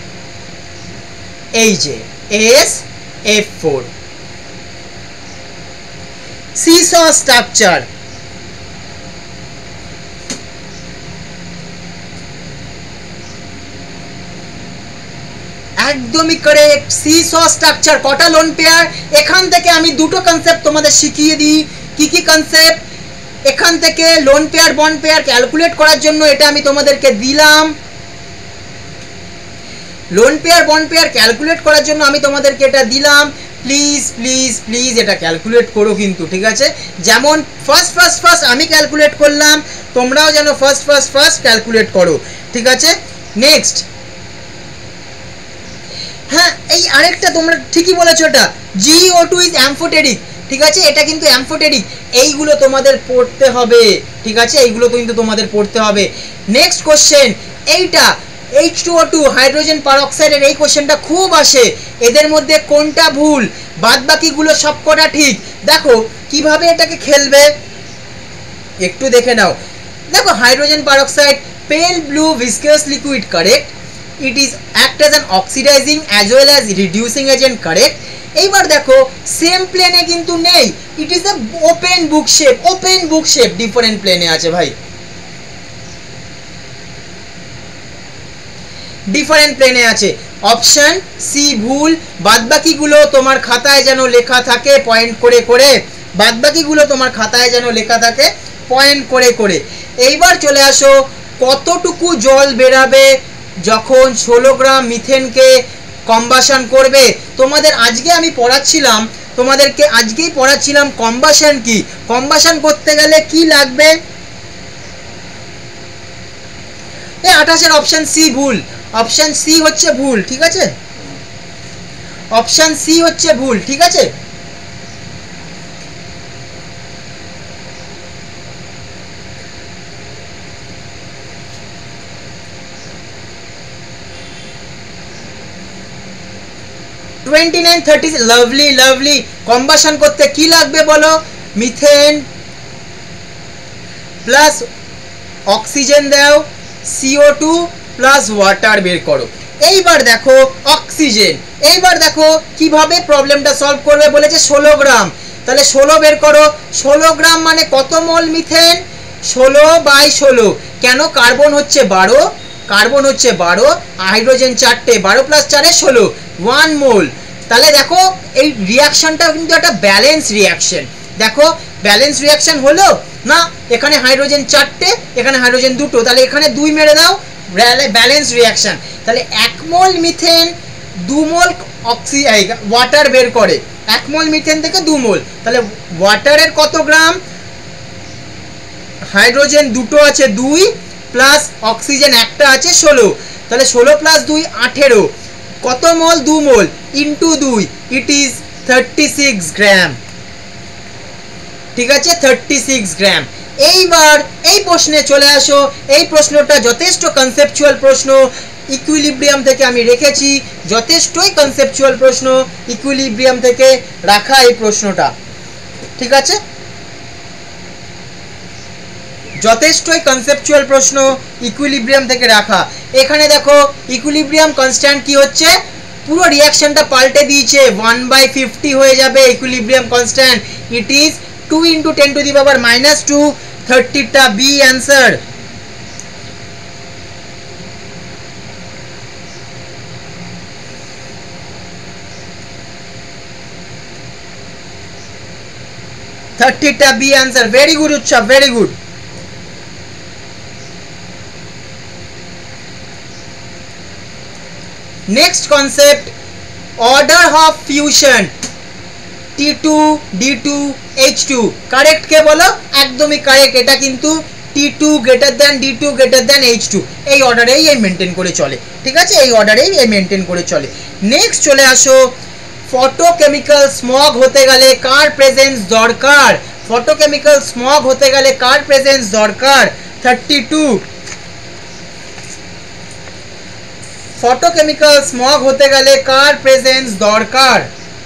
SF4 সিস স্ট্রাকচার। একদমই কারেক্ট, সিস স্ট্রাকচার। কটা লোন পেয়ার? এখান থেকে আমি দুটো কনসেপ্ট তোমাদের শিখিয়ে দিই। কি কনসেপ্ট? এখান থেকে lone pair bond pair calculate করার জন্য এটা আমি তোমাদেরকে দিলাম। Lone pair bond pair calculate করার জন্য আমি তোমাদেরকে এটা দিলাম। প্লিজ এটা ক্যালকুলেট করো কিন্তু, ঠিক আছে? যেমন ফার্স্ট আমি ক্যালকুলেট করলাম, তোমরাও যেন ফার্স্ট ক্যালকুলেট করো, ঠিক আছে? নেক্সট, হ্যাঁ, এই আরেকটা তোমরা ঠিকই বলেছো, এটা GO2 ইজ অ্যামফোটেরিক, ঠিক আছে? এটা কিন্তু অ্যামফোটেরিক, এইগুলো তোমাদের পড়তে হবে, ঠিক আছে? এইগুলো কিন্তু তোমাদের পড়তে হবে। নেক্সট কোশ্চেন, এইটা H2O2 হাইড্রোজেন পারঅক্সাইডের এই কোশ্চেনটা খুব আসে। এদের মধ্যে কোনটা ভুল? বাদবাকিগুলো সবকটা ঠিক। দেখো কিভাবে এটাকে খেলবে, একটু দেখে নাও। দেখো hydrogen peroxide pale blue viscous liquid, correct. It is act as an oxidizing as well as reducing agent, correct. এইবার দেখো সেম প্লেনে কিন্তু নেই, it is a open book shape, different প্লেনে আছে ভাই, ডিফারেন্ট প্লেনে আছে। অপশন সি ভুল। বাদবাকিগুলো তোমার খাতায় যেন লেখা থাকে পয়েন্ট করে, বাদবাকিগুলো তোমার খাতায় যেন লেখা থাকে পয়েন্ট করে। এইবার চলে আসো, কতটুকু জল বেরাবে যখন 16 গ্রাম মিথেনকে কম্বাশন করবে? তোমাদের আজকে আমি পড়াচ্ছিলাম কম্বাশন কি, কম্বাশন করতে গেলে কি লাগবে। 28-এর অপশন সি ভুল, অপশন সি হচ্ছে ভুল, ঠিক আছে? অপশন সি হচ্ছে ভুল, ঠিক আছে? লাভলি। কম্বাশন করতে কি লাগবে বলো? মিথেন প্লাস অক্সিজেন দাও, CO2 প্লাস ওয়াটার বের করো। এইবার দেখো অক্সিজেন, এইবার দেখো কিভাবে প্রবলেমটা সলভ করবে। বলেছে 16 গ্রাম, তাহলে 16 বের করো। 16 গ্রাম মানে কত মোল মিথেন? 16/16। কেন? কার্বন হচ্ছে 12, কার্বন হচ্ছে 12, হাইড্রোজেন 4টে, 12 + 4 = 16, 1 মোল। তাহলে দেখো এই রিয়াকশনটা কিন্তু একটা ব্যালেন্স রিয়াকশন। দেখো ব্যালেন্স রিয়াকশন হলো না, এখানে হাইড্রোজেন 4টে, এখানে হাইড্রোজেন 2টো, তাহলে এখানে 2 মেরে দাও, ব্যালেন্স রিয়াকশন। তাহলে 1 মোল মিথেন 2 মোল ওয়াটার বের করে। 1 মোল মিথেন থেকে 2 মোল, তাহলে ওয়াটারের কত গ্রাম? হাইড্রোজেন 2টো আছে 2 প্লাস অক্সিজেন একটা আছে 16, তাহলে 16 + 2 18, কত মোল? 2 মোল ইন্টু 2, ইট ইজ 36 গ্রাম। ঠিক আছে, 36 গ্রাম। এইবার এই প্রশ্নে চলে আসো। এই প্রশ্নটা যথেষ্ট কনসেপচুয়াল প্রশ্ন, ইকুইলিব্রিয়াম থেকে আমি রেখেছি, যথেষ্টই কনসেপচুয়াল প্রশ্ন, ইকুইলিব্রিয়াম থেকে রাখা এই প্রশ্নটা। ঠিক আছে, যথেষ্টই কনসেপচুয়াল প্রশ্ন, ইকুইলিব্রিয়াম থেকে রাখা। এখানে দেখো ইকুইলিব্রিয়াম কনস্ট্যান্ট কি হচ্ছে, পুরো রিয়াকশনটা পাল্টে দিয়েছে, 1/50 হয়ে যাবে ইকুইলিব্রিয়াম কনস্ট্যান্ট। ইট ইজ 2 × 10⁻², 30টা B answer. B answer. Very good Utsav, very good. Next concept, order of fusion T2 D2 H2। Correct কে বলো? একদমই কারেক্ট। এটা কিন্তু T2 > D2 > H2 এই অর্ডারেই এই মেনটেন করে চলে। ঠিক আছে, এই অর্ডারেই এই মেনটেন করে চলে। নেক্সট চলে আসো, ফটোকেমিক্যাল স্মগ হতে গেলে কার প্রেজেন্স দরকার? ফটোকেমিক্যাল স্মগ হতে গেলে কার প্রেজেন্স দরকার? 32। ফটোকেমিক্যাল স্মগ হতে গেলে কার প্রেজেন্স দরকার?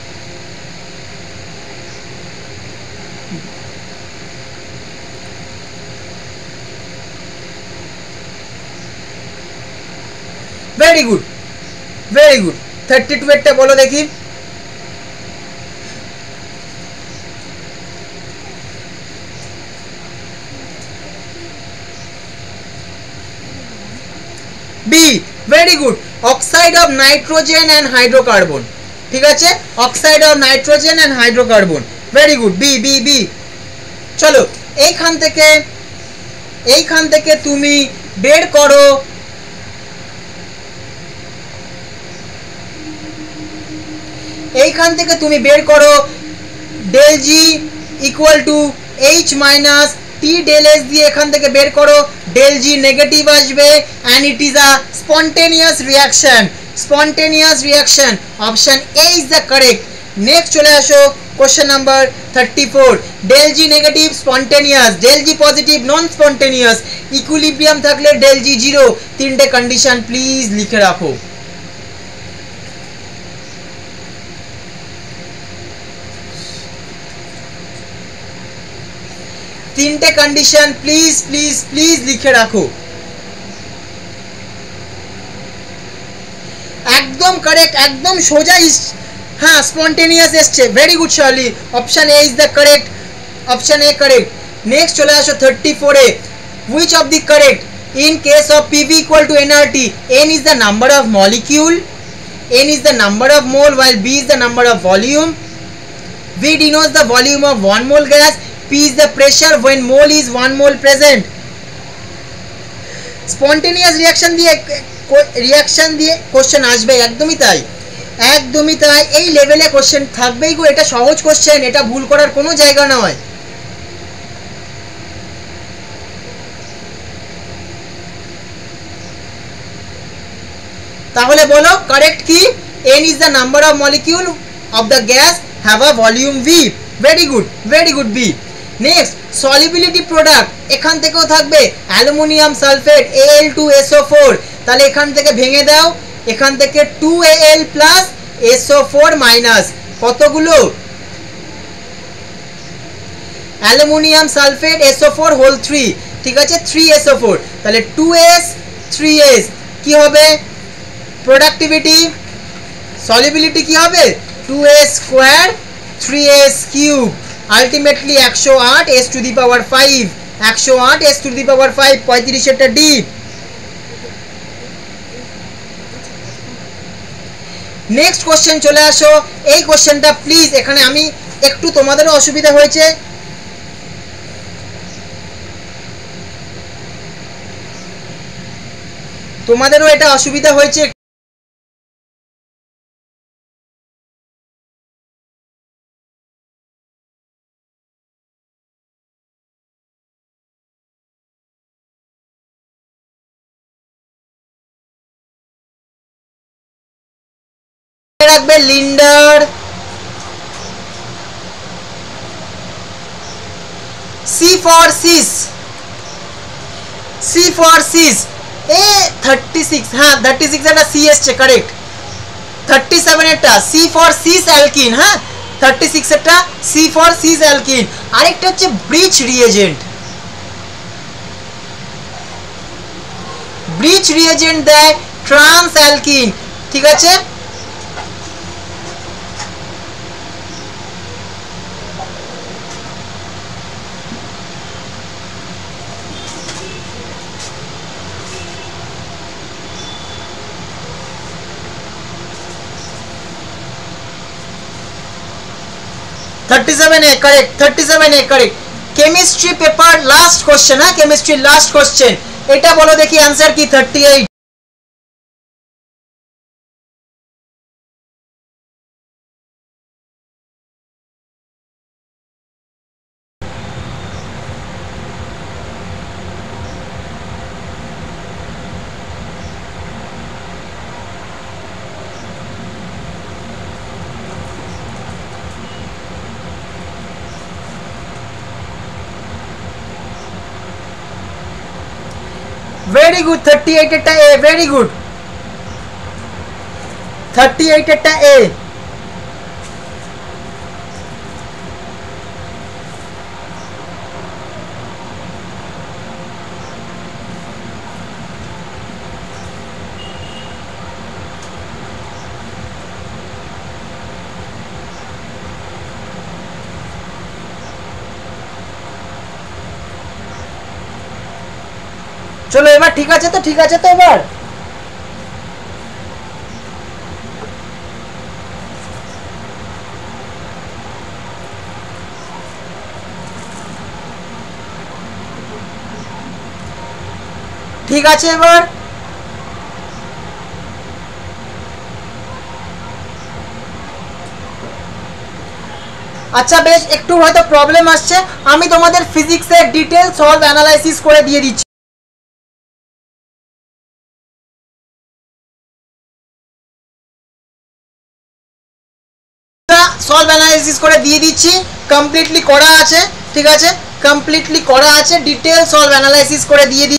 Very good, very good. 32 এরটা বলো দেখি। B, very good. Oxide of nitrogen and hydrocarbon. ঠিক আছে, oxide of nitrogen and hydrocarbon. Very good, B B B. চলো এইখান থেকে তুমি বের করো del G = H - T del S দিয়ে এখান থেকে বের করো। del G নেগেটিভ আসবে and it is a spontaneous reaction. Option A is the correct. Next চলে আসো question number 34। del G negative spontaneous, del G positive non spontaneous, equilibrium থাকলে del G 0। তিনটে কন্ডিশন প্লিজ লিখে রাখো। তিনটে condition please please please লিখে রাখো। একদম কারেক্ট, একদম সোজা। হ্যাঁ, স্পন্টেনিয়াস এসছে। Very good Shirley. Option A is the correct. Option A correct. Next চলে আসো 34 এ। Which of the correct? In case of PV = nRT, n is the number of molecule, n is the number of mole, while B is the number of volume. V denotes the volume of 1 mole gas. P is the pressure when mole is 1 mole present. Spontaneous reaction দিয়ে question আসবে, একদমই তাই, একদমই তাই। এই লেভেলে question থাকবেই গো। এটা সহজ কোশ্চেন, এটা ভুল করার কোনো জায়গা নয়। তাহলে বলো কারেক্ট কি? n is the number of molecule of the gas have a volume V. Very good, very good, B. Next solubility product এখান থেকেও থাকবে অ্যালুমিনিয়াম সালফেট Al2SO4। তাহলে এখান থেকে ভেঙে দাও, এখান থেকে 2Al প্লাস SO4 মাইনাস কতগুলো? Aluminium sulphate SO4 whole 3। ঠিক আছে, 3SO4, তাহলে 2S 3S কি হবে? প্রোডাক্টিভিটি সলিবিলিটি কি হবে? 2S² 3S³ ultimately 108 s to the power 5, 108 s to the power 5, 35 এরটা ডি। নেক্সট কোশ্চেন চলে আসো। এই কোশ্চেনটা প্লিজ, এখানে আমি একটু তোমাদেরও অসুবিধা হয়েছে, তোমাদেরও এটা অসুবিধা হয়েছে, রাখবে Lindlar. C for cis, C for cis, A 36, হ্যাঁ 36 একটা সি এসছে, কারেক্ট। 37 একটা সি ফর সিস অ্যালকিন, হ্যাঁ 36 একটা সি ফর সিস অ্যালকিন। আরেকটা হচ্ছে ব্রিচ রিএজেন্ট, ব্রিচ রিএজেন্ট দেয় ট্রান্স অ্যালকিন, ঠিক আছে। Correct 37 correct. Chemistry paper last question, है केमिस्ट्री लास्ट क्वेश्चन, এটা বলো দেখি आंसर কি 38। वेरी गुड 38 एटा ए, वेरी गुड 38 एटा ए। চলো এবার ঠিক আছে তো, ঠিক আছে তো এবার ঠিক আছে এবার আচ্ছা বেশ, একটু হয়তো প্রবলেম আসছে, আমি তোমাদের ফিজিক্সের ডিটেইল সলভ অ্যানালাইসিস করে দিয়ে দিচ্ছি। সলভ অ্যানালাইসিস করে দিয়ে দিচ্ছি, কমপ্লিটলি করা আছে, ঠিক আছে, কমপ্লিটলি করা আছে, ডিটেইল সলভ অ্যানালাইসিস করে দিয়ে